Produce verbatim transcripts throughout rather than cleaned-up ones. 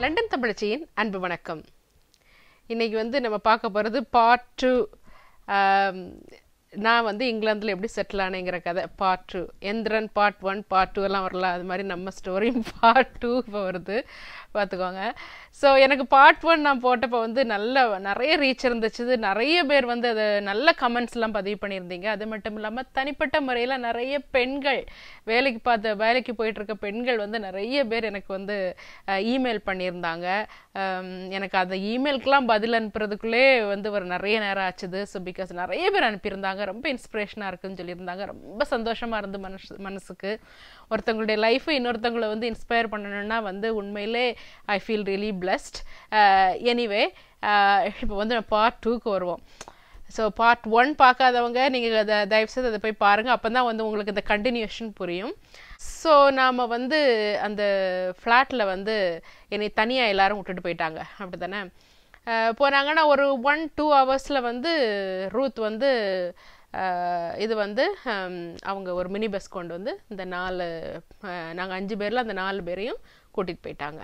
London தமிழச்சியின் அன்பு வணக்கம். இன்னைக்கு வந்து நம்ம பார்க்க போகிறது பார்ட் டூ. நான் வந்து இங்கிலாந்தில் எப்படி செட்டில் ஆனேங்கிற கதை part two. Enthiran part one part two எல்லாம் வரல, அது மாதிரி நம்ம ஸ்டோரியும் பார்ட் டூ இப்போ வருது, பார்த்துக்கோங்க. ஸோ எனக்கு பார்ட் ஒன் நான் போட்டப்போ வந்து நல்ல நிறைய ரீச் இருந்துச்சு. நிறைய பேர் வந்து அதை நல்ல கமெண்ட்ஸ்லாம் பதிவு பண்ணியிருந்தீங்க. அது மட்டும் இல்லாமல் தனிப்பட்ட முறையில் நிறைய பெண்கள் வேலைக்கு பார்த்த வேலைக்கு போயிட்டுருக்க பெண்கள் வந்து நிறைய பேர் எனக்கு வந்து இமெயில் பண்ணியிருந்தாங்க. எனக்கு அந்த இமெயிலுக்கெலாம் பதில் அனுப்புறதுக்குள்ளே வந்து ஒரு நிறைய நேரம் ஆச்சுது. ஸோ பிகாஸ் நிறைய பேர் அனுப்பியிருந்தாங்க, ரொம்ப இன்ஸ்பிரேஷனாக இருக்குன்னு சொல்லியிருந்தாங்க. ரொம்ப சந்தோஷமாக இருந்து மனசு மனசுக்கு ஒருத்தவங்களுடைய லைஃபை இன்னொருத்தவங்களை வந்து இன்ஸ்பயர் பண்ணணும்னா வந்து உண்மையிலே I feel really blessed. Anyway இப்போ வந்து பார்ட் டூக்கு வருவோம். ஸோ பார்ட் ஒன் பார்க்காதவங்க நீங்கள் அதை தயவுசெய்து அதை போய் பாருங்கள், அப்போ தான் வந்து உங்களுக்கு இந்த கண்டினியூஷன் புரியும். ஸோ நாம் வந்து அந்த ஃப்ளாட்டில் வந்து என்னை தனியாக எல்லாரும் விட்டுட்டு போயிட்டாங்க, அப்படி தானே போனாங்கன்னா ஒரு ஒன் டூ ஹவர்ஸில் வந்து ரூத் வந்து இது வந்து அவங்க ஒரு மினி பஸ் கொண்டு வந்து இந்த நாலு நாங்கள் அஞ்சு பேரில் அந்த நாலு பேரையும் கூட்டிகிட்டு போயிட்டாங்க.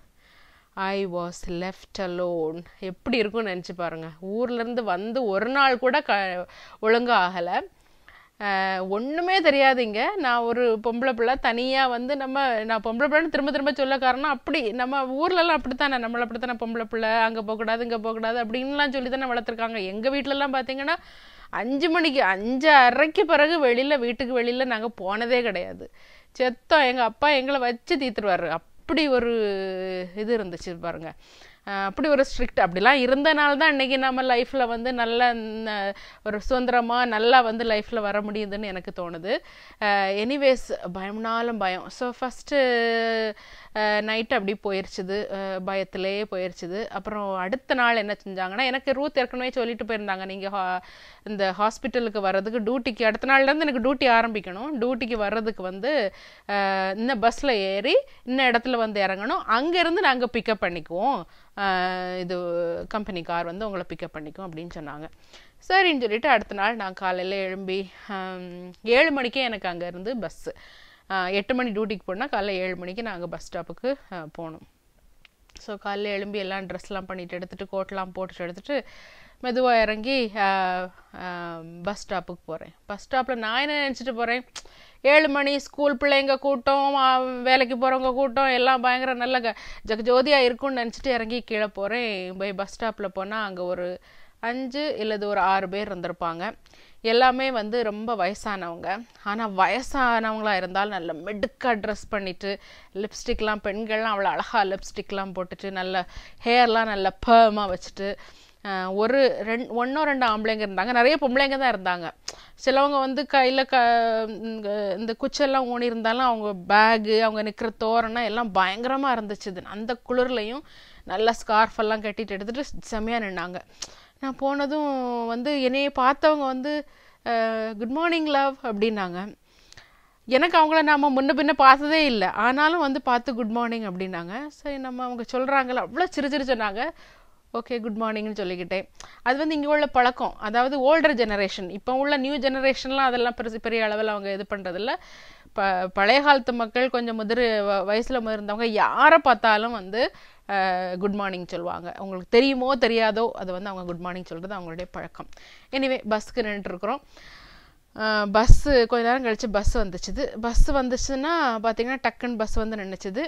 I was left alone. எப்படி இருக்கும்னு நினச்சி பாருங்கள். ஊர்லேருந்து வந்து ஒரு நாள் கூட க ஒழுங்காக ஆகலை, ஒன்றுமே தெரியாதுங்க. நான் ஒரு பொம்பளை பிள்ளை தனியாக வந்து நம்ம நான் பொம்பளை பிள்ளைன்னு திரும்ப திரும்ப சொல்ல காரணம் அப்படி நம்ம ஊர்லலாம் அப்படித்தானே, நம்மளை அப்படித்தானே பொம்பளை பிள்ளை, அங்கே போகக்கூடாது இங்கே போகக்கூடாது அப்படின்லாம் சொல்லி தானே வளர்த்துருக்காங்க. எங்கள் வீட்டிலலாம் பார்த்தீங்கன்னா அஞ்சு மணிக்கு அஞ்சு அரைக்கு பிறகு வெளியில் வீட்டுக்கு வெளியில் நாங்கள் போனதே கிடையாது. செத்தோம், எங்கள் அப்பா எங்களை வச்சு தீத்துருவார். அப்படி ஒரு இது இருந்துச்சு பாருங்க, அப்படி ஒரு ஸ்ட்ரிக்ட். அப்படிலாம் இருந்தனால தான் இன்றைக்கி நம்ம லைஃப்பில் வந்து நல்ல ஒரு சுதந்திரமாக நல்லா வந்து லைஃப்பில் வர முடியுதுன்னு எனக்கு தோணுது. எனிவேஸ் பயம்னாலும் பயம். ஸோ ஃபஸ்ட்டு நைட்டு அப்படி போயிடுச்சுது, பயத்திலே போயிடுச்சுது. அப்புறம் அடுத்த நாள் என்ன செஞ்சாங்கன்னா, எனக்கு ரூத் ஏற்கனவே சொல்லிட்டு போயிருந்தாங்க, நீங்கள் ஹா இந்த ஹாஸ்பிட்டலுக்கு வர்றதுக்கு டியூட்டிக்கு அடுத்த நாள்லேருந்து எனக்கு டியூட்டி ஆரம்பிக்கணும், டியூட்டிக்கு வர்றதுக்கு வந்து இந்த பஸ்ஸில் ஏறி இன்ன இடத்துல வந்து இறங்கணும், அங்கேருந்து நாங்கள் பிக்கப் பண்ணிக்குவோம், இது கம்பெனி கார் வந்து உங்களை பிக்கப் பண்ணிக்கும் அப்படின்னு சொன்னாங்க. சரின்னு சொல்லிட்டு அடுத்த நாள் நான் காலையில் எழும்பி ஏழு மணிக்கே எனக்கு அங்கேருந்து பஸ்ஸு, எட்டு மணி டியூட்டிக்கு போனால் காலைல ஏழு மணிக்கு நாங்கள் பஸ் ஸ்டாப்புக்கு போகணும். ஸோ காலையில் எழும்பி எல்லாம் ட்ரெஸ்லாம் பண்ணிவிட்டு எடுத்துகிட்டு கோட்லாம் போட்டுட்டு எடுத்துகிட்டு மெதுவாக இறங்கி பஸ் ஸ்டாப்புக்கு போகிறேன். பஸ் ஸ்டாப்பில் நான் என்ன நினச்சிட்டு போகிறேன், ஏழு மணி ஸ்கூல் பிள்ளைங்க கூட்டம், வேலைக்கு போகிறவங்க கூட்டம் எல்லாம் பயங்கர நல்ல க ஜகஜோதியாக இருக்கும்னு நினச்சிட்டு இறங்கி கீழே போகிறேன். போய் பஸ் ஸ்டாப்பில் போனால் அங்கே ஒரு அஞ்சு இல்லது ஒரு ஆறு பேர் இருந்திருப்பாங்க. எல்லாமே வந்து ரொம்ப வயசானவங்க. ஆனால் வயசானவங்களாக இருந்தாலும் நல்ல மெடுக்காக ட்ரெஸ் பண்ணிவிட்டு, லிப்ஸ்டிக்லாம் பெண்கள்லாம் அவ்வளோ அழகாக லிப்ஸ்டிக்லாம் போட்டுட்டு, நல்ல ஹேர்லாம் நல்ல பர்மாக வச்சுட்டு, ஒரு ரெண்டு ஒன்றோ ரெண்டு ஆம்பளைங்க இருந்தாங்க, நிறைய பொம்பளைங்க தான் இருந்தாங்க. சிலவங்க வந்து கையில் க இந்த குச்செல்லாம் ஊனி இருந்தாலும் அவங்க பேகு அவங்க நிற்கிற தோரணம் எல்லாம் பயங்கரமாக இருந்துச்சு. அந்த குளிர்லையும் நல்ல ஸ்கார்ஃபெல்லாம் கட்டிட்டு எடுத்துகிட்டு செம்மையாக நின்னாங்க. நான் போனதும் வந்து என்னையை பார்த்தவங்க வந்து குட் மார்னிங் லவ் அப்படின்னாங்க. எனக்கு அவங்கள நாம் முன்ன பின்ன பார்த்ததே இல்லை, ஆனாலும் வந்து பார்த்து குட் மார்னிங் அப்படின்னாங்க. சரி நம்ம அவங்க சொல்கிறாங்கள அவ்வளோ சிறு சிறு சொன்னாங்க. ஓகே குட் மார்னிங்னு சொல்லிக்கிட்டேன். அது வந்து இங்கே உள்ள பழக்கம், அதாவது ஓல்டர் ஜெனரேஷன். இப்போ உள்ள நியூ ஜெனரேஷன்லாம் அதெல்லாம் பெருசு பெரிய அளவில் அவங்க இது பண்ணுறதில்ல. ப பழைய காலத்து மக்கள் கொஞ்சம் முதிர் வயசில் முதிர்ந்தவங்க யாரை பார்த்தாலும் வந்து குட் மார்னிங் சொல்லுவாங்க. அவங்களுக்கு தெரியுமோ தெரியாதோ அது வந்து அவங்க குட் மார்னிங் சொல்கிறது அவங்களுடைய பழக்கம். எனிவே பஸ்ஸுக்கு நின்றுட்டுருக்குறோம். பஸ்ஸு கொஞ்ச நேரம் கழித்து பஸ் வந்துச்சுது. பஸ்ஸு வந்துச்சுன்னா பார்த்திங்கன்னா டக்குன்னு பஸ் வந்து நின்றுச்சுது.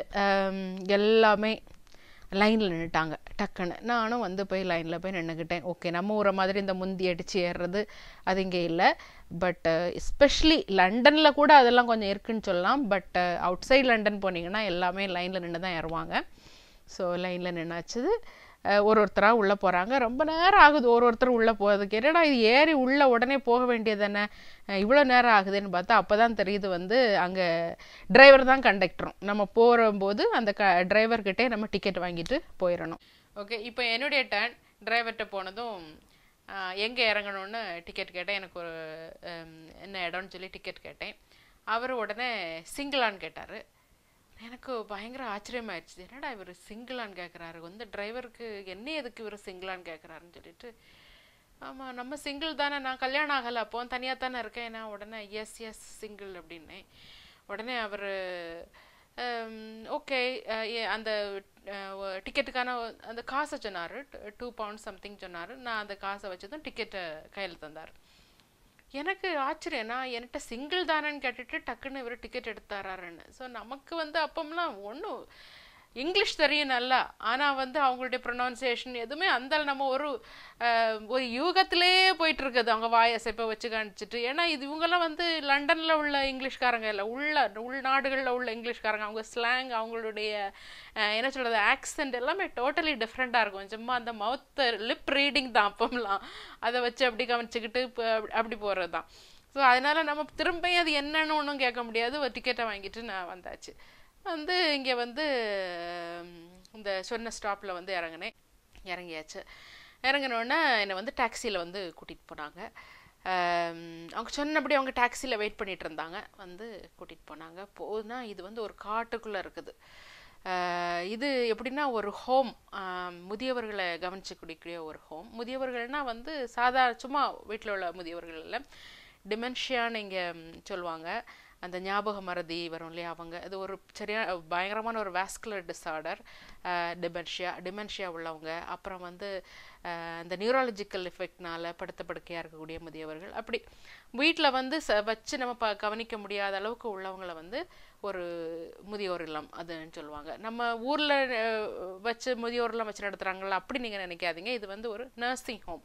எல்லாமே லைனில் நின்றுட்டாங்க டக்குன்னு. நானும் வந்து போய் லைனில் போய் நின்றுக்கிட்டேன். ஓகே நம்ம ஊரை மாதிரி இந்த முந்தி அடித்து ஏறுறது அது இங்கே இல்லை. பட் எஸ்பெஷலி லண்டனில் கூட அதெல்லாம் கொஞ்சம் இருக்குன்னு சொல்லலாம். பட் அவுட் சைட் லண்டன் போனீங்கன்னா எல்லாமே லைனில் நின்று தான் ஏறுவாங்க. ஸோ லைனில் நின்னாச்சுது. ஒரு ஒருத்தராக உள்ளே போகிறாங்க. ரொம்ப நேரம் ஆகுது ஒரு ஒருத்தர் உள்ளே போகிறதுக்கு. என்னடா இது ஏறி உள்ளே உடனே போக வேண்டியது தானே, இவ்வளோ நேரம் ஆகுதுன்னு பார்த்தா அப்போ தான் தெரியுது வந்து அங்கே டிரைவர் தான் கண்டக்டரும். நம்ம போகும்போது அந்த க டிரைவர்கிட்டே நம்ம டிக்கெட் வாங்கிட்டு போயிடணும். ஓகே இப்போ என்னுடைய டர்ன். டிரைவர்கிட்ட போனதும் எங்கே இறங்கணும்னு டிக்கெட் கேட்டேன். எனக்கு ஒரு என்ன இடம்னு சொல்லி டிக்கெட் கேட்டேன். அவர் உடனே சிங்கிளான்னு கேட்டார். எனக்கு பயங்கர ஆச்சரியமாயிடுச்சு. என்னடா இவர் சிங்கிளான்னு கேட்குறாரு, வந்து டிரைவருக்கு என்ன எதுக்கு இவர் சிங்கிளான்னு கேட்குறாருன்னு சொல்லிட்டு, ஆமாம் நம்ம சிங்கிள் தானே, நான் கல்யாணம் ஆகலை அப்போ தனியாக தானே இருக்கேன். நான் உடனே எஸ் எஸ் சிங்கிள் அப்படின்னேன். உடனே அவர் ஓகே அந்த டிக்கெட்டுக்கான அந்த காசை சொன்னார், டூ பவுண்ட் சம்திங் சொன்னார். நான் அந்த காசை வச்சதும் டிக்கெட்டை கையில் தந்தார். எனக்கு ஆச்சரியம், நான் என்கிட்ட சிங்கிள் தானேன்னு கேட்டுட்டு டக்குன்னு இவர் டிக்கெட் எடுத்தாராருன்னு. ஸோ நமக்கு வந்து அப்பம்லாம் ஒன்றும் இங்கிலீஷ் தெரியும் நல்லா, ஆனால் வந்து அவங்களுடைய ப்ரொனவுன்சியேஷன் எதுவுமே அந்த நம்ம ஒரு ஒரு யூகத்திலே போயிட்டு இருக்குது அவங்க வாயசைப்பை வச்சு காணிச்சிட்டு. ஏன்னா இது இவங்கெல்லாம் வந்து லண்டனில் உள்ள இங்கிலீஷ்காரங்க இல்லை, உள்ள உள்நாடுகளில் உள்ள இங்கிலீஷ்காரங்க. அவங்க ஸ்லாங், அவங்களுடைய என்ன சொல்கிறது, ஆக்சென்ட் எல்லாமே டோட்டலி டிஃப்ரெண்ட்டாக இருக்கும். சும்மா அந்த மவுத் லிப் ரீடிங் தான் அப்பம்லாம், அதை வச்சு அப்படி கவனிச்சுக்கிட்டு அப்படி போகிறது தான். ஸோ அதனால நம்ம திரும்பியும் அது என்னன்னு ஒன்றும் கேட்க முடியாது. ஒரு டிக்கெட்டை வாங்கிட்டு நான் வந்தாச்சு. வந்து இங்கே வந்து இந்த சொன்ன ஸ்டாப்பில் வந்து இறங்கினேன். இறங்கியாச்சு. இறங்கினோடனே என்னை வந்து டாக்ஸியில் வந்து கூட்டிகிட்டு போனாங்க. அவங்க சொன்னபடி அவங்க டாக்ஸியில் வெயிட் பண்ணிகிட்டு இருந்தாங்க. வந்து கூட்டிகிட்டு போனாங்க. போதுனா இது வந்து ஒரு காட்டுக்குள்ளே இருக்குது. இது எப்படின்னா ஒரு ஹோம், முதியவர்களை கவனிச்சுக்கூடிய ஒரு ஹோம். முதியவர்கள்னால் வந்து சாதாரண சும்மா வீட்டில் உள்ள முதியவர்கள் இல்லை, டிமென்ஷியான்னு இங்கே சொல்லுவாங்க. அந்த ஞாபக மறதி வரும் இல்லையா, அவங்க அது ஒரு சரியான பயங்கரமான ஒரு வாஸ்குலர் டிஸார்டர், டிமென்ஷியா டிமென்ஷியா உள்ளவங்க. அப்புறம் வந்து இந்த நியூராலஜிக்கல் எஃபெக்ட்னால படுத்த படுக்கையாக இருக்கக்கூடிய முதியவர்கள். அப்படி வீட்டில் வந்து ச வச்சு நம்ம ப கவனிக்க முடியாத அளவுக்கு உள்ளவங்களை வந்து ஒரு முதியோர் இல்லம் அதுன்னு சொல்லுவாங்க. நம்ம ஊரில் வச்சு முதியோர் இல்லம் வச்சு நடத்துகிறாங்களா அப்படி நீங்கள் நினைக்காதீங்க. இது வந்து ஒரு நர்சிங் ஹோம்,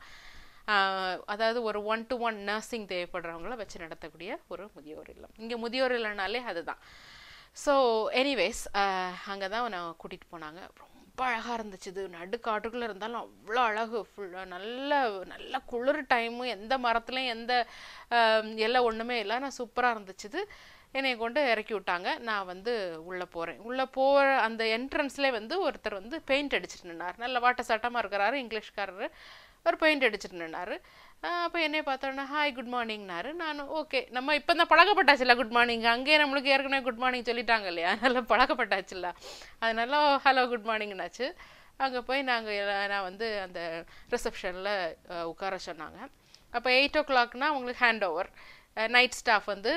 அதாவது ஒரு ஒன் டு ஒன் நர்சிங் தேவைப்படுறவங்கள வச்சு நடத்தக்கூடிய ஒரு முதியோர் இல்லம். இங்கே முதியோர் இல்லைனாலே அதுதான். ஸோ எனிவேஸ் அங்கே தான் நான் கூட்டிகிட்டு போனாங்க. ரொம்ப அழகாக இருந்துச்சு. இது நடுக்காட்டுக்குள்ளே இருந்தாலும் அவ்வளோ அழகு, ஃபுல்லாக நல்ல நல்ல குளிர் டைமு, எந்த மரத்துலையும் எந்த எல்லாம் ஒன்றுமே இல்லை. நான் சூப்பராக இருந்துச்சு. என்னை கொண்டு இறக்கி விட்டாங்க. நான் வந்து உள்ளே போகிறேன். உள்ளே போகிற அந்த என்ட்ரன்ஸ்லேயே வந்து ஒருத்தர் வந்து பெயிண்ட் அடிச்சுட்டு நின்னார். நல்ல வாட்ட சட்டமாக இருக்கிறாரு, இங்கிலீஷ்காரரு. ஒரு பெயிண்ட் அடிச்சுட்டு நின்னார். அப்போ என்னைய பார்த்தோன்னா ஹாய் குட் மார்னிங்னாரு. நான் ஓகே, நம்ம இப்போ தான் பழக்கப்பட்டாச்சுல்ல குட் மார்னிங், அங்கேயே நம்மளுக்கு ஏற்கனவே குட் மார்னிங் சொல்லிட்டாங்க இல்லையா, அதனால் பழக்கப்பட்டாச்சுல்ல. அதனால ஹலோ குட் மார்னிங்னாச்சு. அங்கே போய் நாங்கள் நான் வந்து அந்த ரிசப்ஷனில் உட்கார சொன்னாங்க. அப்போ எயிட் ஓ கிளாக்னா உங்களுக்கு ஹேண்ட் ஓவர், நைட் ஸ்டாஃப் வந்து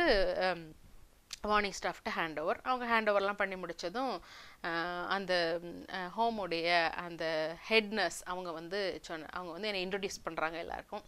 மார்னிங் ஸ்டாஃப்ட்டு ஹேண்ட் ஓவர். அவங்க ஹேண்ட் ஓவர்லாம் பண்ணி முடித்ததும் அந்த ஹோமுடைய அந்த ஹெட் நர்ஸ் அவங்க வந்து சொன்ன அவங்க வந்து என்னை இன்ட்ரடியூஸ் பண்ணுறாங்க எல்லாருக்கும்.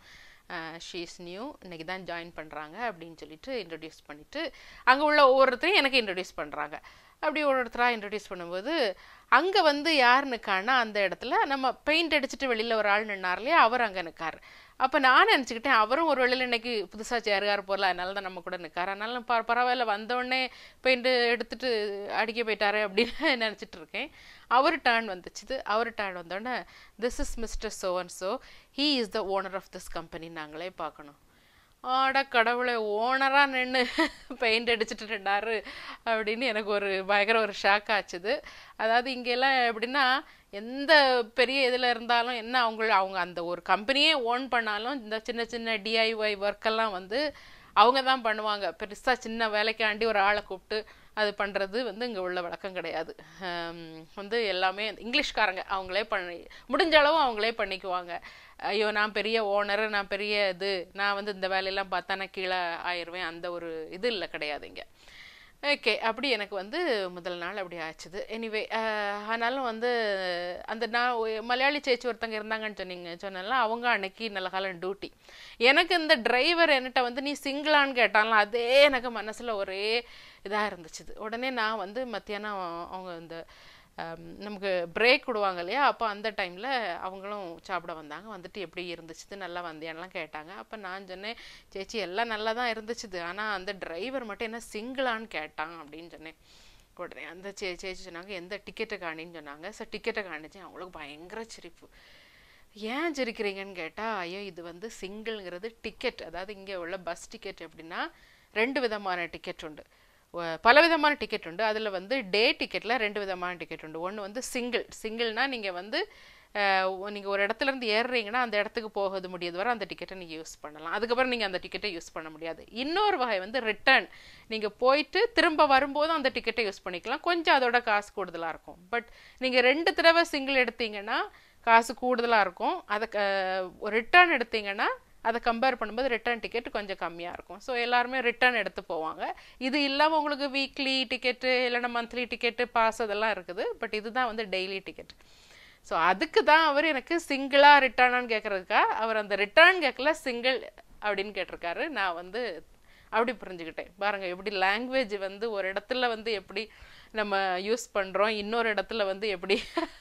ஷீ இஸ் நியூ, இன்றைக்கி தான் ஜாயின் பண்ணுறாங்க அப்படின்னு சொல்லிட்டு இன்ட்ரடியூஸ் பண்ணிவிட்டு அங்கே உள்ள ஒவ்வொருத்தரையும் எனக்கு இன்ட்ரடியூஸ் பண்ணுறாங்க. அப்படி ஒவ்வொருத்தராக இன்ட்ரடியூஸ் பண்ணும்போது அங்கே வந்து யார் நிற்கான்னா, அந்த இடத்துல நம்ம பெயிண்ட் அடிச்சுட்டு வெளியில் ஒரு ஆள் நின்னார் இல்லையா, அவர் அங்கே நிற்கார். அப்போ நான் நினச்சிக்கிட்டேன் அவரும் ஒரு வேளையில் இன்றைக்கி புதுசாக சேருகார் போகல, அதனால தான் நம்ம கூட நிற்கார், அதனால ப பரவாயில்ல வந்தோடனே பெயிண்ட்டு எடுத்துகிட்டு அடிக்க போயிட்டாரு அப்படின்னு நினச்சிட்டு இருக்கேன். அவர் டர்ன் வந்துச்சுது. அவர் டர்ன் வந்தோடனே this is mister so and so, he is the owner of this company. நாங்களே பார்க்கணும். ஆட கடவுளை, ஓனராக நின்று பெயிண்ட் அடிச்சுட்டு இருந்தாரு அப்படின்னு எனக்கு ஒரு பயங்கர ஒரு ஷாக் ஆச்சுது. அதாவது இங்கெல்லாம் எப்படின்னா எந்த பெரிய இதில் இருந்தாலும் என்ன அவங்க அவங்க அந்த ஒரு கம்பெனியே ஓன் பண்ணாலும் இந்த சின்ன சின்ன டிஐஒய் ஒர்க்கெல்லாம் வந்து அவங்க தான் பண்ணுவாங்க. பெருசாக சின்ன வேலைக்காண்டி ஒரு ஆளை கூப்பிட்டு அது பண்ணுறது வந்து இங்கே உள்ள வழக்கம் கிடையாது. வந்து எல்லாமே இங்கிலீஷ்காரங்க அவங்களே பண்ணி முடிஞ்ச அளவு அவங்களே பண்ணிக்குவாங்க. ஐயோ நான் பெரிய ஓனர், நான் பெரிய இது, நான் வந்து இந்த வேலையெல்லாம் பார்த்தா நான் கீழே ஆயிடுவேன், அந்த ஒரு இது இல்லை, கிடையாது இங்கே. ஓகே, அப்படி எனக்கு வந்து முதல் நாள் அப்படி ஆச்சுது. எனிவே ஆனாலும் வந்து அந்த நான் மலையாளி சேச்சி ஒருத்தங்க இருந்தாங்கன்னு சொன்னீங்க சொன்னால அவங்க அன்னைக்கு நல்ல காலம் டியூட்டி. எனக்கு இந்த டிரைவர் என்கிட்ட வந்து நீ சிங்கிளான்னு கேட்டாலும் அதே எனக்கு மனசில் ஒரே இதாக இருந்துச்சுது. உடனே நான் வந்து மத்தியானம் அவங்க இந்த நமக்கு பிரேக் விடுவாங்க இல்லையா, அப்போ அந்த டைமில் அவங்களும் சாப்பிட வந்தாங்க. வந்துட்டு எப்படி இருந்துச்சுது, நல்லா வந்தியான்லாம் கேட்டாங்க. அப்போ நான் சொன்னேன், சேச்சி எல்லாம் நல்லா தான் இருந்துச்சுது, ஆனால் அந்த டிரைவர் மட்டும் என்ன சிங்கிளான்னு கேட்டான் அப்படின்னு சொன்னேன். உடனே அந்த சே சேச்சி சொன்னாங்க எந்த டிக்கெட்டை காணின்னு சொன்னாங்க. சார் டிக்கெட்டை காணிச்சேன். அவங்களுக்கு பயங்கர சிரிப்பு. ஏன் சிரிக்கிறீங்கன்னு கேட்டால், ஐயோ இது வந்து சிங்கிள்ங்கிறது டிக்கெட், அதாவது இங்கே உள்ள பஸ் டிக்கெட் எப்படின்னா ரெண்டு விதமான டிக்கெட் உண்டு, பலவிதமான டிக்கெட் உண்டு. அதில் வந்து டே டிக்கெட்டில் ரெண்டு விதமான டிக்கெட் உண்டு. ஒன்று வந்து சிங்கிள், சிங்கிள்னால் நீங்கள் வந்து நீங்கள் ஒரு இடத்துலேருந்து ஏறுறீங்கன்னா அந்த இடத்துக்கு போகிறது முடியாது வரை அந்த டிக்கெட்டை நீங்கள் யூஸ் பண்ணலாம், அதுக்கப்புறம் நீங்கள் அந்த டிக்கெட்டை யூஸ் பண்ண முடியாது. இன்னொரு வகை வந்து ரிட்டர்ன், நீங்கள் போயிட்டு திரும்ப வரும்போது அந்த டிக்கெட்டை யூஸ் பண்ணிக்கலாம், கொஞ்சம் அதோட காசு கூடுதலாக இருக்கும். பட் நீங்கள் ரெண்டு தடவை சிங்கிள் எடுத்தீங்கன்னா காசு கூடுதலாக இருக்கும். அதை ரிட்டர்ன் எடுத்தீங்கன்னா அதை கம்பேர் பண்ணும்போது ரிட்டர்ன் டிக்கெட் கொஞ்சம் கம்மியாக இருக்கும். ஸோ எல்லாருமே ரிட்டர்ன் எடுத்து போவாங்க. இது இல்லாமல் உங்களுக்கு வீக்லி டிக்கெட்டு இல்லைன்னா மந்த்லி டிக்கெட்டு பாஸ் அதெல்லாம் இருக்குது. பட் இதுதான் வந்து டெய்லி டிக்கெட். ஸோ அதுக்கு தான் அவர் எனக்கு சிங்கிளாக ரிட்டர்னான்னு கேட்குறதுக்கா அவர் அந்த ரிட்டர்ன் கேட்கல சிங்கிள் அப்படின்னு கேட்டிருக்காரு. நான் வந்து அப்படி புரிஞ்சுக்கிட்டேன். பாருங்கள் எப்படி லாங்குவேஜ் வந்து ஒரு இடத்துல வந்து எப்படி நம்ம யூஸ் பண்ணுறோம், இன்னொரு இடத்துல வந்து எப்படி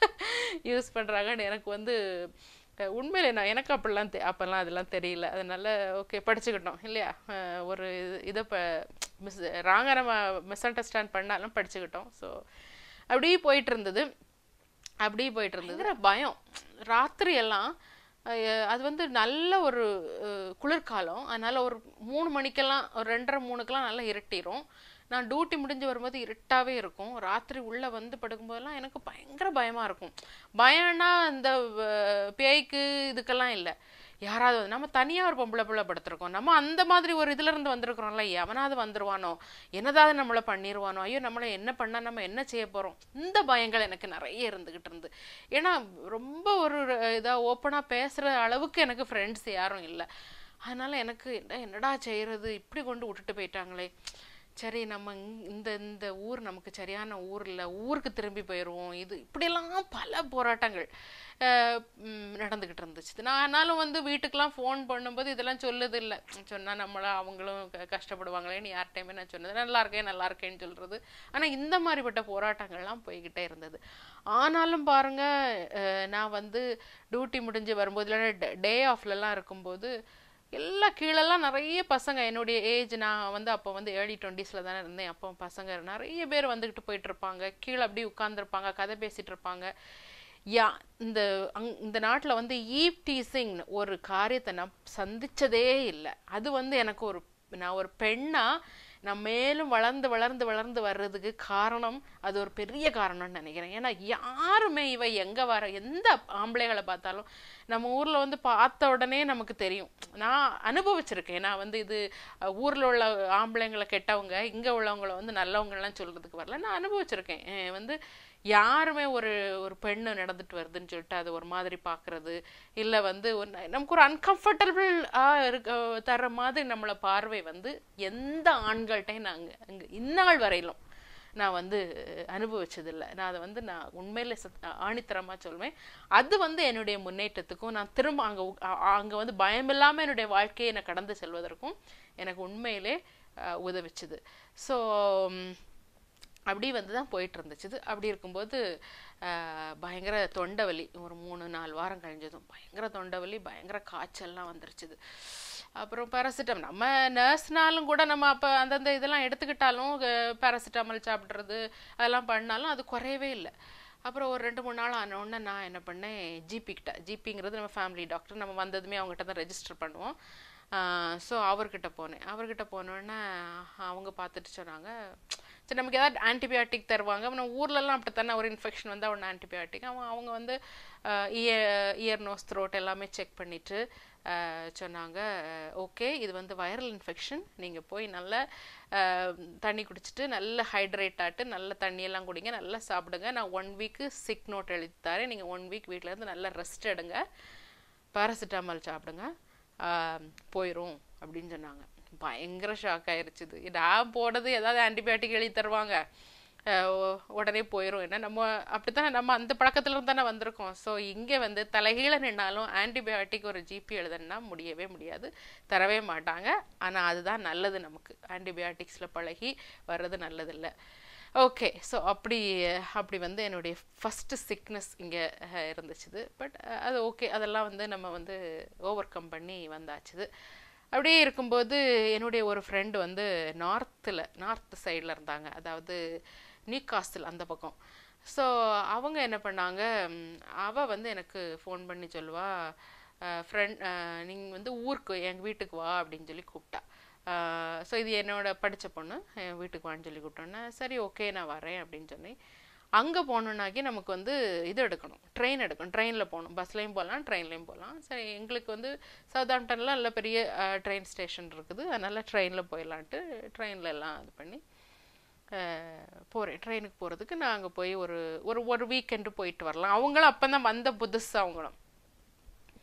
யூஸ் பண்ணுறாங்கன்னு எனக்கு வந்து உண்மையிலே நான் எனக்கு அப்படிலாம் தெ அப்போல்லாம் அதெல்லாம் தெரியல. அதனால ஓகே படிச்சுக்கிட்டோம் இல்லையா. ஒரு இதை இப்போ மிஸ் ராங்க நம்ம மிஸ் அண்டர்ஸ்டாண்ட் பண்ணாலும் படிச்சுக்கிட்டோம். ஸோ அப்படியே போயிட்டு இருந்தது அப்படியே போயிட்டு இருந்தது பயம். ராத்திரி எல்லாம் அது வந்து நல்ல ஒரு குளிர்காலம். அதனால் ஒரு மூணு மணிக்கெல்லாம் ஒரு ரெண்டரை மூணுக்கெல்லாம் நல்லா இருட்டிடும். நான் டியூட்டி முடிஞ்சு வரும்போது இருட்டாகவே இருக்கும். ராத்திரி உள்ளே வந்து படுக்கும்போதெல்லாம் எனக்கு பயங்கர பயமாக இருக்கும். பயம்னா இந்த பேய்க்கு இதுக்கெல்லாம் இல்லை, யாராவது நம்ம தனியாக ஒரு பொம்பளை பிள்ளை படுத்துருக்கோம், நம்ம அந்த மாதிரி ஒரு இதுலேருந்து வந்திருக்கிறோம்ல, எவனாவது வந்துடுவானோ, என்னதாவது நம்மளை பண்ணிடுவானோ, ஐயோ நம்மளை என்ன பண்ணால் நம்ம என்ன செய்ய போகிறோம், இந்த பயங்கள் எனக்கு நிறைய இருந்துக்கிட்டு இருந்து. ஏன்னா ரொம்ப ஒரு இதாக ஓப்பனாக பேசுகிற அளவுக்கு எனக்கு ஃப்ரெண்ட்ஸ் யாரும் இல்லை. அதனால் எனக்கு என்னடா செய்கிறது, இப்படி கொண்டு விட்டுட்டு போயிட்டாங்களே, சரி நம்ம இந்த இந்த ஊர் நமக்கு சரியான ஊர் இல்லை, ஊருக்கு திரும்பி போயிடுவோம். இது இப்படியெல்லாம் பல போராட்டங்கள் நடந்துக்கிட்டு இருந்துச்சு. நான் ஆனாலும் வந்து வீட்டுக்கெலாம் ஃபோன் பண்ணும்போது இதெல்லாம் சொல்லுது இல்லை, சொன்னால் நம்மளை அவங்களும் கஷ்டப்படுவாங்களேன்னு யார்கிட்டையுமே நான் சொன்னது நல்லா இருக்கேன் நல்லா இருக்கேன்னு சொல்கிறது. ஆனால் இந்த மாதிரிப்பட்ட போராட்டங்கள்லாம் போய்கிட்டே இருந்தது. ஆனாலும் பாருங்கள், நான் வந்து டியூட்டி முடிஞ்சு வரும்போது இல்லைன்னா டே ஆஃப்லலாம் இருக்கும்போது எல்லாம் கீழெல்லாம் நிறைய பசங்க என்னுடைய ஏஜ், நான் வந்து அப்போ வந்து ஏர்லி டுவெண்ட்டீஸில் தானே இருந்தேன். அப்போ பசங்க நிறைய பேர் வந்துக்கிட்டு போயிட்டு இருப்பாங்க, கீழே அப்படியே உட்காந்துருப்பாங்க, கதை பேசிகிட்டு இருப்பாங்க. யா இந்த அங் இந்த நாட்டில் வந்து ஈவ் டீசிங் ஒரு காரியத்தை நான் சந்தித்ததே இல்லை. அது வந்து எனக்கு ஒரு நான் ஒரு பெண்ணாக நான் மேலும் வளர்ந்து வளர்ந்து வளர்ந்து வர்றதுக்கு காரணம் அது ஒரு பெரிய காரணம்னு நினைக்கிறேன். ஏன்னா யாருமே இவ எங்கே வர எந்த ஆம்பளைகளை பார்த்தாலும் நம்ம ஊரில் வந்து பார்த்த உடனே நமக்கு தெரியும். நான் அனுபவிச்சிருக்கேன். நான் வந்து இது ஊரில் உள்ள ஆம்பளைங்களை கெட்டவங்க, இங்கே உள்ளவங்களை வந்து நல்லவங்கலாம் சொல்கிறதுக்கு வரல, நான் அனுபவிச்சிருக்கேன். வந்து யாருமே ஒரு ஒரு பெண்ணு நடந்துட்டு வருதுன்னு சொல்லிட்டு அது ஒரு மாதிரி பார்க்குறது, இல்லை வந்து நமக்கு ஒரு அன்கம்ஃபர்டபுளாக இருக்க தர்ற மாதிரி நம்மளை பார்வை வந்து எந்த ஆண்கள்கிட்டையும் நாங்கள் அங்கே இந்நாள் வரையிலும் நான் வந்து அனுபவிச்சதில்லை. நான் அதை வந்து நான் உண்மையில சத் ஆணித்தரமாக சொல்வேன். அது வந்து என்னுடைய முன்னேற்றத்துக்கும் நான் திரும்ப அங்கே அங்கே வந்து பயமில்லாமல் என்னுடைய வாழ்க்கையை நான் கடந்து செல்வதற்கும் எனக்கு உண்மையிலே உதவிச்சுது. ஸோ அப்படி வந்து தான் போயிட்டு இருந்துச்சு. அப்படி இருக்கும்போது பயங்கர தொண்டை வலி, ஒரு மூணு நாலு வாரம் கழிஞ்சதும் பயங்கர தொண்டை வலி, பயங்கர காய்ச்சல்லாம் வந்துருச்சுது. அப்புறம் பேராசிட்டமல் நம்ம நர்ஸ்னாலும் கூட நம்ம அப்போ அந்தந்த இதெல்லாம் எடுத்துக்கிட்டாலும் பேராசிட்டமல் சாப்பிட்றது அதெல்லாம் பண்ணாலும் அது குறையவே இல்லை. அப்புறம் ஒரு ரெண்டு மூணு நாள் ஆனோடனே நான் என்ன பண்ணேன், ஜிபிக்கிட்ட, ஜிபிங்கிறது நம்ம ஃபேமிலி டாக்டர், நம்ம வந்ததுமே அவங்ககிட்ட தான் ரெஜிஸ்டர் பண்ணுவோம். ஸோ அவர்கிட்ட போனேன். அவர்கிட்ட போனோடனே அவங்க பார்த்துட்டு சொன்னாங்க, சரி நமக்கு ஏதாவது ஆன்டிபயோட்டிக் தருவாங்க. நம்ம ஊர்லலாம் அப்படி தானே, ஒரு இன்ஃபெக்ஷன் வந்தால் ஒன்று ஆன்டிபயோட்டிக். அவங்க அவங்க வந்து இயர் இயர் நோஸ் த்ரோட் எல்லாமே செக் பண்ணிவிட்டு சொன்னாங்க, ஓகே இது வந்து வைரல் இன்ஃபெக்ஷன், நீங்கள் போய் நல்லா தண்ணி குடிச்சிட்டு நல்ல ஹைட்ரேட் ஆகிட்டு நல்ல தண்ணியெல்லாம் குடிங்க, நல்லா சாப்பிடுங்க, நான் ஒன் வீக்கு சிக் நோட் எழுதி தரேன், நீங்கள் ஒன் வீக் வீட்டில் இருந்து நல்லா ரெஸ்ட் எடுங்க, பேராசிட்டமால் சாப்பிடுங்க, போயிடும் அப்படின்னு சொன்னாங்க. பயங்கர ஷாக் ஆயிடுச்சுது. நான் போனது ஏதாவது ஆன்டிபயோட்டிக் எழுதி தருவாங்க, உடனே போயிடும். ஏன்னா நம்ம அப்படித்தானே, நம்ம அந்த பழக்கத்துல இருந்து தானே வந்திருக்கோம். ஸோ இங்கே வந்து தலைகீழ நின்னாலும் ஆன்டிபயோட்டிக் ஒரு ஜிபி எழுதுனா முடியவே முடியாது, தரவே மாட்டாங்க. ஆனால் அதுதான் நல்லது, நமக்கு ஆன்டிபயோட்டிக்ஸில் பழகி வர்றது நல்லதில்லை. ஓகே, ஸோ அப்படி அப்படி வந்து என்னுடைய ஃபஸ்ட்டு சிக்னஸ் இங்கே இருந்துச்சுது. பட் அது ஓகே, அதெல்லாம் வந்து நம்ம வந்து ஓவர் கம் பண்ணி வந்தாச்சுது. அப்படியே இருக்கும்போது என்னுடைய ஒரு ஃப்ரெண்டு வந்து நார்த்தில் நார்த் சைடில் இருந்தாங்க, அதாவது நியூகாஸ்டில் அந்த பக்கம். ஸோ அவங்க என்ன பண்ணாங்க, அவள் வந்து எனக்கு ஃபோன் பண்ணி சொல்லுவா, ஃப்ரெண்ட் நீங்கள் வந்து ஊருக்கு எங்கள் வீட்டுக்கு வா அப்படின்னு சொல்லி கூப்பிட்டா. ஸோ இது என்னோட படித்த பொண்ணு, என் வீட்டுக்கு வான்னு சொல்லி கூப்பிட்டோன்னே சரி ஓகே நான் வரேன் அப்படின்னு சொன்னேன். அங்கே போகணுன்னாக்கி நமக்கு வந்து இது எடுக்கணும், ட்ரெயின் எடுக்கணும், ட்ரெயினில் போகணும், பஸ்லேயும் போகலாம் ட்ரெயின்லேயும் போகலாம். சரி எங்களுக்கு வந்து சவுத்தாம்ப்டனில் நல்ல பெரிய ட்ரெயின் ஸ்டேஷன் இருக்குது, அதனால் ட்ரெயினில் போயிடலான்ட்டு ட்ரெயினில் எல்லாம் இது பண்ணி போகிறேன். ட்ரெயினுக்கு போகிறதுக்கு நான் அங்கே போய் ஒரு ஒரு ஒரு வீக்கெண்டு போயிட்டு வரலாம். அவங்களும் அப்போ தான் வந்த புதுசு, அவங்களும்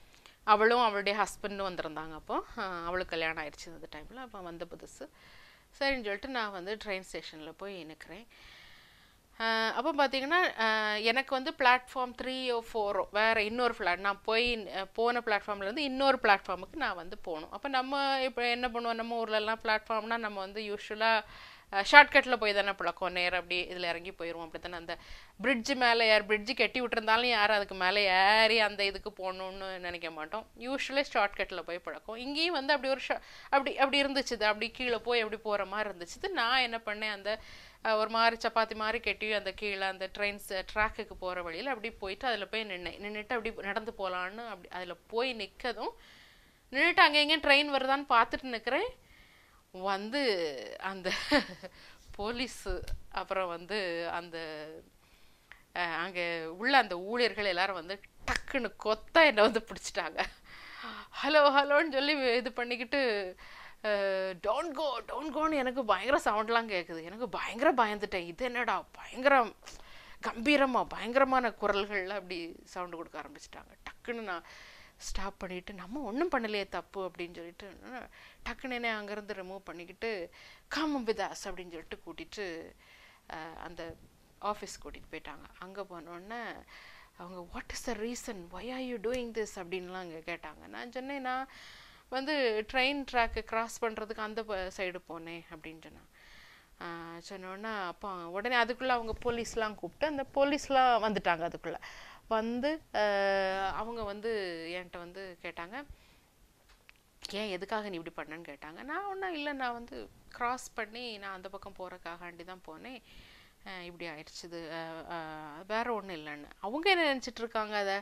அவளும் அவளுடைய ஹஸ்பண்டும் வந்திருந்தாங்க. அப்போ அவளுக்கு கல்யாணம் ஆயிடுச்சு அந்த டைமில். அப்போ வந்த புதுசு சரின்னு சொல்லிட்டு நான் வந்து ட்ரெயின் ஸ்டேஷனில் போய் நிற்கிறேன். அப்போ பார்த்தீங்கன்னா எனக்கு வந்து பிளாட்ஃபார்ம் த்ரீயோ ஃபோரோ வேறு இன்னொரு ஃப்ளாட் நான் போய் போன பிளாட்ஃபார்ம்லேருந்து இன்னொரு பிளாட்ஃபார்முக்கு நான் வந்து போகணும். அப்போ நம்ம இப்போ என்ன பண்ணுவோம், நம்ம ஊர்லெலாம் பிளாட்ஃபார்ம்னா நம்ம வந்து யூஸ்வலாக ஷார்ட்கட்டில் போய் தானே பழக்கம், நேரம் அப்படி இதில் இறங்கி போயிடுவோம். அப்படி தானே அந்த பிரிட்ஜு மேலே ஏர் பிரிட்ஜு கட்டி விட்டுருந்தாலும் யாரும் அதுக்கு மேலே ஏறி அந்த இதுக்கு போகணுன்னு நினைக்க மாட்டோம். யூஸ்வலாக ஷார்ட்கட்டில் போய் பழக்கம். இங்கேயும் வந்து அப்படி ஒரு ஷா அப்படி அப்படி இருந்துச்சுது, அப்படி கீழே போய் அப்படி போகிற மாதிரி இருந்துச்சு. நான் என்ன பண்ணேன், அந்த ஒரு மாதிரி சப்பாத்தி மாதிரி கட்டி அந்த கீழே அந்த ட்ரெயின்ஸ் ட்ராக்குக்கு போகிற வழியில் அப்படி போயிட்டு அதில் போய் நின்னேன். நின்றுட்டு அப்படி நடந்து போகலான்னு அப்படி அதில் போய் நிற்கதும் நின்றுட்டு அங்கே எங்கேயும் ட்ரெயின் வருதான்னு பார்த்துட்டு நிற்கிறேன். வந்து அந்த போலீஸு அப்புறம் வந்து அந்த அங்கே உள்ள அந்த ஊழியர்கள் எல்லாரும் வந்து டக்குன்னு கொத்தா என்னை வந்து பிடிச்சிட்டாங்க. ஹலோ ஹலோன்னு சொல்லி இது பண்ணிக்கிட்டு டோன்ட் கோ டோன்ட் கோன்னு எனக்கு பயங்கர சவுண்ட்லாம் கேட்குது. எனக்கு பயங்கர பயந்துட்டேன். இது என்னடா பயங்கர கம்பீரமாக பயங்கரமான குரல்களில் அப்படி சவுண்டு கொடுக்க ஆரம்பிச்சிட்டாங்க. டக்குன்னு நான் ஸ்டாப் பண்ணிவிட்டு நம்ம ஒன்றும் பண்ணலையே தப்பு அப்படின்னு சொல்லிட்டு டக்குன்னு என்ன அங்கேருந்து ரிமூவ் பண்ணிக்கிட்டு கம் வித் அஸ் அப்படின்னு சொல்லிட்டு கூட்டிகிட்டு அந்த ஆஃபீஸ் கூட்டிகிட்டு போயிட்டாங்க. அங்கே போனோடனே அவங்க what is the reason, why are you doing this அப்படின்லாம் அங்கே கேட்டாங்க. நான் சொன்னேன், நான் வந்து ட்ரெயின் ட்ராக்கு கிராஸ் பண்ணுறதுக்கு அந்த சைடு போனேன் அப்படின்னு சொன்னான். சொன்னோன்னா அப்போ உடனே அதுக்குள்ளே அவங்க போலீஸ்லாம் கூப்பிட்டு அந்த போலீஸ்லாம் வந்துட்டாங்க. அதுக்குள்ளே வந்து அவங்க வந்து என்கிட்ட வந்து கேட்டாங்க, ஏன் எதுக்காக நீ இப்படி பண்ணேன்னு கேட்டாங்க. நான் ஒன்றும் இல்லை, நான் வந்து கிராஸ் பண்ணி நான் அந்த பக்கம் போகிறக்காகாண்டி தான் போனேன், இப்படி ஆயிடுச்சுது, வேற ஒன்றும் இல்லைன்னு. அவங்க என்ன நினச்சிட்ருக்காங்க, அதை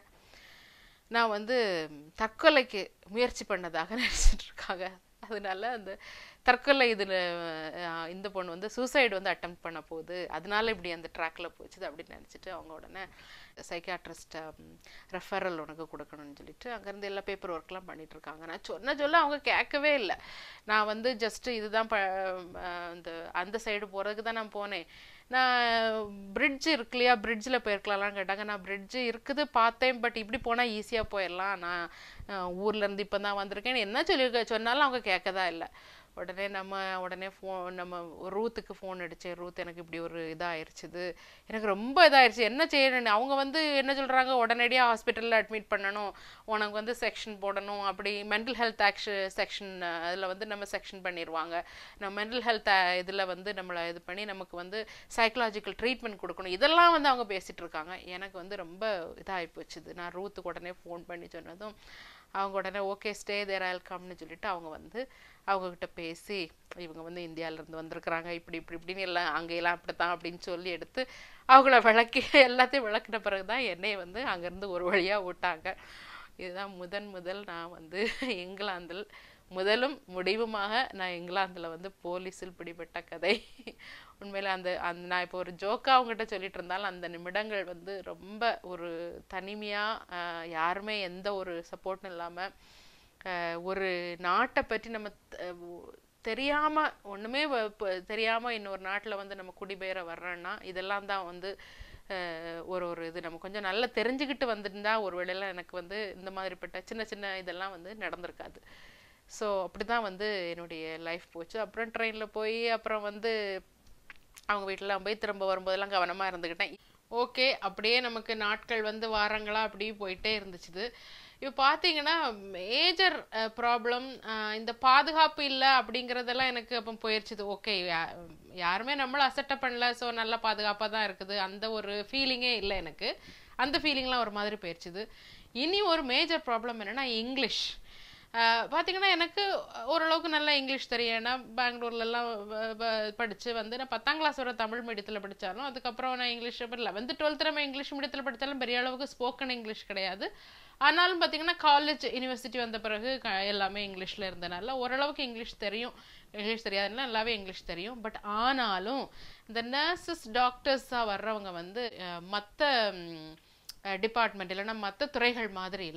நான் வந்து தற்கொலைக்கு முயற்சி பண்ணதாக நினச்சிட்டு இருக்காங்க. அதனால அந்த தற்கொலை இதில் இந்த பொண்ணு வந்து சூசைடு வந்து அட்டெம்ப்ட் பண்ண போகுது, அதனால இப்படி அந்த ட்ராக்கில் போச்சுது அப்படின்னு நினச்சிட்டு அவங்க உடனே சைக்காட்ரிஸ்ட்டை ரெஃபரல் உனக்கு கொடுக்கணும்னு சொல்லிட்டு அங்கேருந்து எல்லா பேப்பர் ஒர்க்லாம் பண்ணிட்டு இருக்காங்க. நான் சொன்ன சொல்ல அவங்க கேட்கவே இல்லை. நான் வந்து ஜஸ்ட்டு இதுதான் ப அந்த அந்த சைடு போகிறதுக்கு தான் நான் போனேன். நான் பிரிட்ஜு இருக்கு இல்லையா, பிரிட்ஜில் போயிருக்கலாம்லாம் கேட்டாங்க. நான் பிரிட்ஜு இருக்குது பார்த்தேன், பட் இப்படி போனால் ஈஸியாக போயிடலாம், நான் ஊர்லேருந்து இப்போ தான் வந்திருக்கேன் என்ன சொல்லியிருக்க சொன்னாலும் அவங்க கேட்கதா இல்லை. உடனே நம்ம உடனே ஃபோன் நம்ம ரூத்துக்கு ஃபோன் அடித்தேன். ரூத் எனக்கு இப்படி ஒரு இதாகிடுச்சிது, எனக்கு ரொம்ப இதாகிடுச்சு, என்ன செய்யணும். அவங்க வந்து என்ன சொல்கிறாங்க, உடனடியாக ஹாஸ்பிட்டலில் அட்மிட் பண்ணணும், உனக்கு வந்து செக்ஷன் போடணும், அப்படி மென்டல் ஹெல்த் ஆக்ஷ செக்ஷன் அதில் வந்து நம்ம செக்ஷன் பண்ணிடுவாங்க. நம்ம மென்டல் ஹெல்த் இதில் வந்து நம்மளை இது பண்ணி நமக்கு வந்து சைக்கலாஜிக்கல் ட்ரீட்மெண்ட் கொடுக்கணும், இதெல்லாம் வந்து அவங்க பேசிகிட்டு இருக்காங்க. எனக்கு வந்து ரொம்ப இதாகி போச்சுது. நான் ரூத்துக்கு உடனே ஃபோன் பண்ணி சொன்னதும் அவங்க உடனே ஓகே ஸ்டே தேர் ஐல் கம்னு சொல்லிட்டு அவங்க வந்து அவங்கக்கிட்ட பேசி இவங்க வந்து இந்தியாவிலேருந்து வந்திருக்கிறாங்க, இப்படி இப்படி இப்படின்னு எல்லாம் அங்கெல்லாம் அப்படித்தான் அப்படின்னு சொல்லி எடுத்து அவங்கள விளக்கி எல்லாத்தையும் விளக்கின பிறகு தான் என்னை வந்து அங்கேருந்து ஒரு வழியாக விட்டாங்க. இதுதான் முதன் முதல் நான் வந்து இங்கிலாந்தில் முதலும் முடிவுமாக நான் இங்கிலாந்தில் வந்து போலீஸில் பிடிபட்ட கதை. உண்மையில் அந்த அந்த நான் இப்போ ஒரு ஜோக்காக அவங்ககிட்ட சொல்லிட்டு இருந்தாலும் அந்த நிமிடங்கள் வந்து ரொம்ப ஒரு தனிமையாக, யாருமே எந்த ஒரு சப்போர்ட்டும் இல்லாமல், ஒரு நாட்டை பற்றி நம்ம தெரியாமல் ஒன்றுமே தெரியாமல் இன்னொரு நாட்டில் வந்து நம்ம குடிபெயர வர்றோன்னா இதெல்லாம் தான் வந்து ஒரு ஒரு இது நம்ம கொஞ்சம் நல்லா தெரிஞ்சுக்கிட்டு வந்துருந்தா ஒரு வேளையில் எனக்கு வந்து இந்த மாதிரிப்பட்ட சின்ன சின்ன இதெல்லாம் வந்து நடந்திருக்காது. ஸோ அப்படி தான் வந்து என்னுடைய லைஃப் போச்சு. அப்புறம் ட்ரெயினில் போய் அப்புறம் வந்து அவங்க வீட்டிலலாம் போய் திரும்ப வரும்போதெல்லாம் கவனமாக இருந்துக்கிட்டேன். ஓகே, அப்படியே நமக்கு நாட்கள் வந்து வாரங்களாக அப்படியே போயிட்டே இருந்துச்சுது. இப்போ பார்த்தீங்கன்னா மேஜர் ப்ராப்ளம் இந்த பாதுகாப்பு இல்லை அப்படிங்கிறதெல்லாம் எனக்கு அப்போ போயிடுச்சுது. ஓகே, யாருமே நம்மளை அசட்டை பண்ணல, ஸோ நல்லா பாதுகாப்பாக தான் இருக்குது, அந்த ஒரு ஃபீலிங்கே இல்லை எனக்கு. அந்த ஃபீலிங்லாம் ஒரு மாதிரி போயிடுச்சுது. இனி ஒரு மேஜர் ப்ராப்ளம் என்னென்னா இங்கிலீஷ். பார்த்தீங்கன்னா எனக்கு ஓரளவுக்கு நல்லா இங்கிலீஷ் தெரியும். ஏன்னா பெங்களூர்லலாம் படித்து வந்து நான் பத்தாம் கிளாஸ் வர தமிழ் மீடியத்தில் படித்தாலும் அதுக்கப்புறம் நான் இங்கிலீஷ் லெவன்த்து டுவெல்த்து நம்ம இங்கிலீஷ் மீடியத்தில் படித்தாலும் பெரிய அளவுக்கு ஸ்போக்கன் இங்கிலீஷ் கிடையாது. ஆனாலும் பார்த்தீங்கன்னா காலேஜ் யூனிவர்சிட்டி வந்த பிறகு க எல்லாமே இங்கிலீஷில் இருந்தனால ஓரளவுக்கு இங்கிலீஷ் தெரியும். இங்கிலீஷ் தெரியாதுன்னா நல்லாவே இங்கிலீஷ் தெரியும். பட் ஆனாலும் இந்த நர்சஸ் டாக்டர்ஸாக வர்றவங்க வந்து மற்ற டிபார்ட்மெண்ட் இல்லைன்னா மற்ற துறைகள் மாதிரி இல்லை.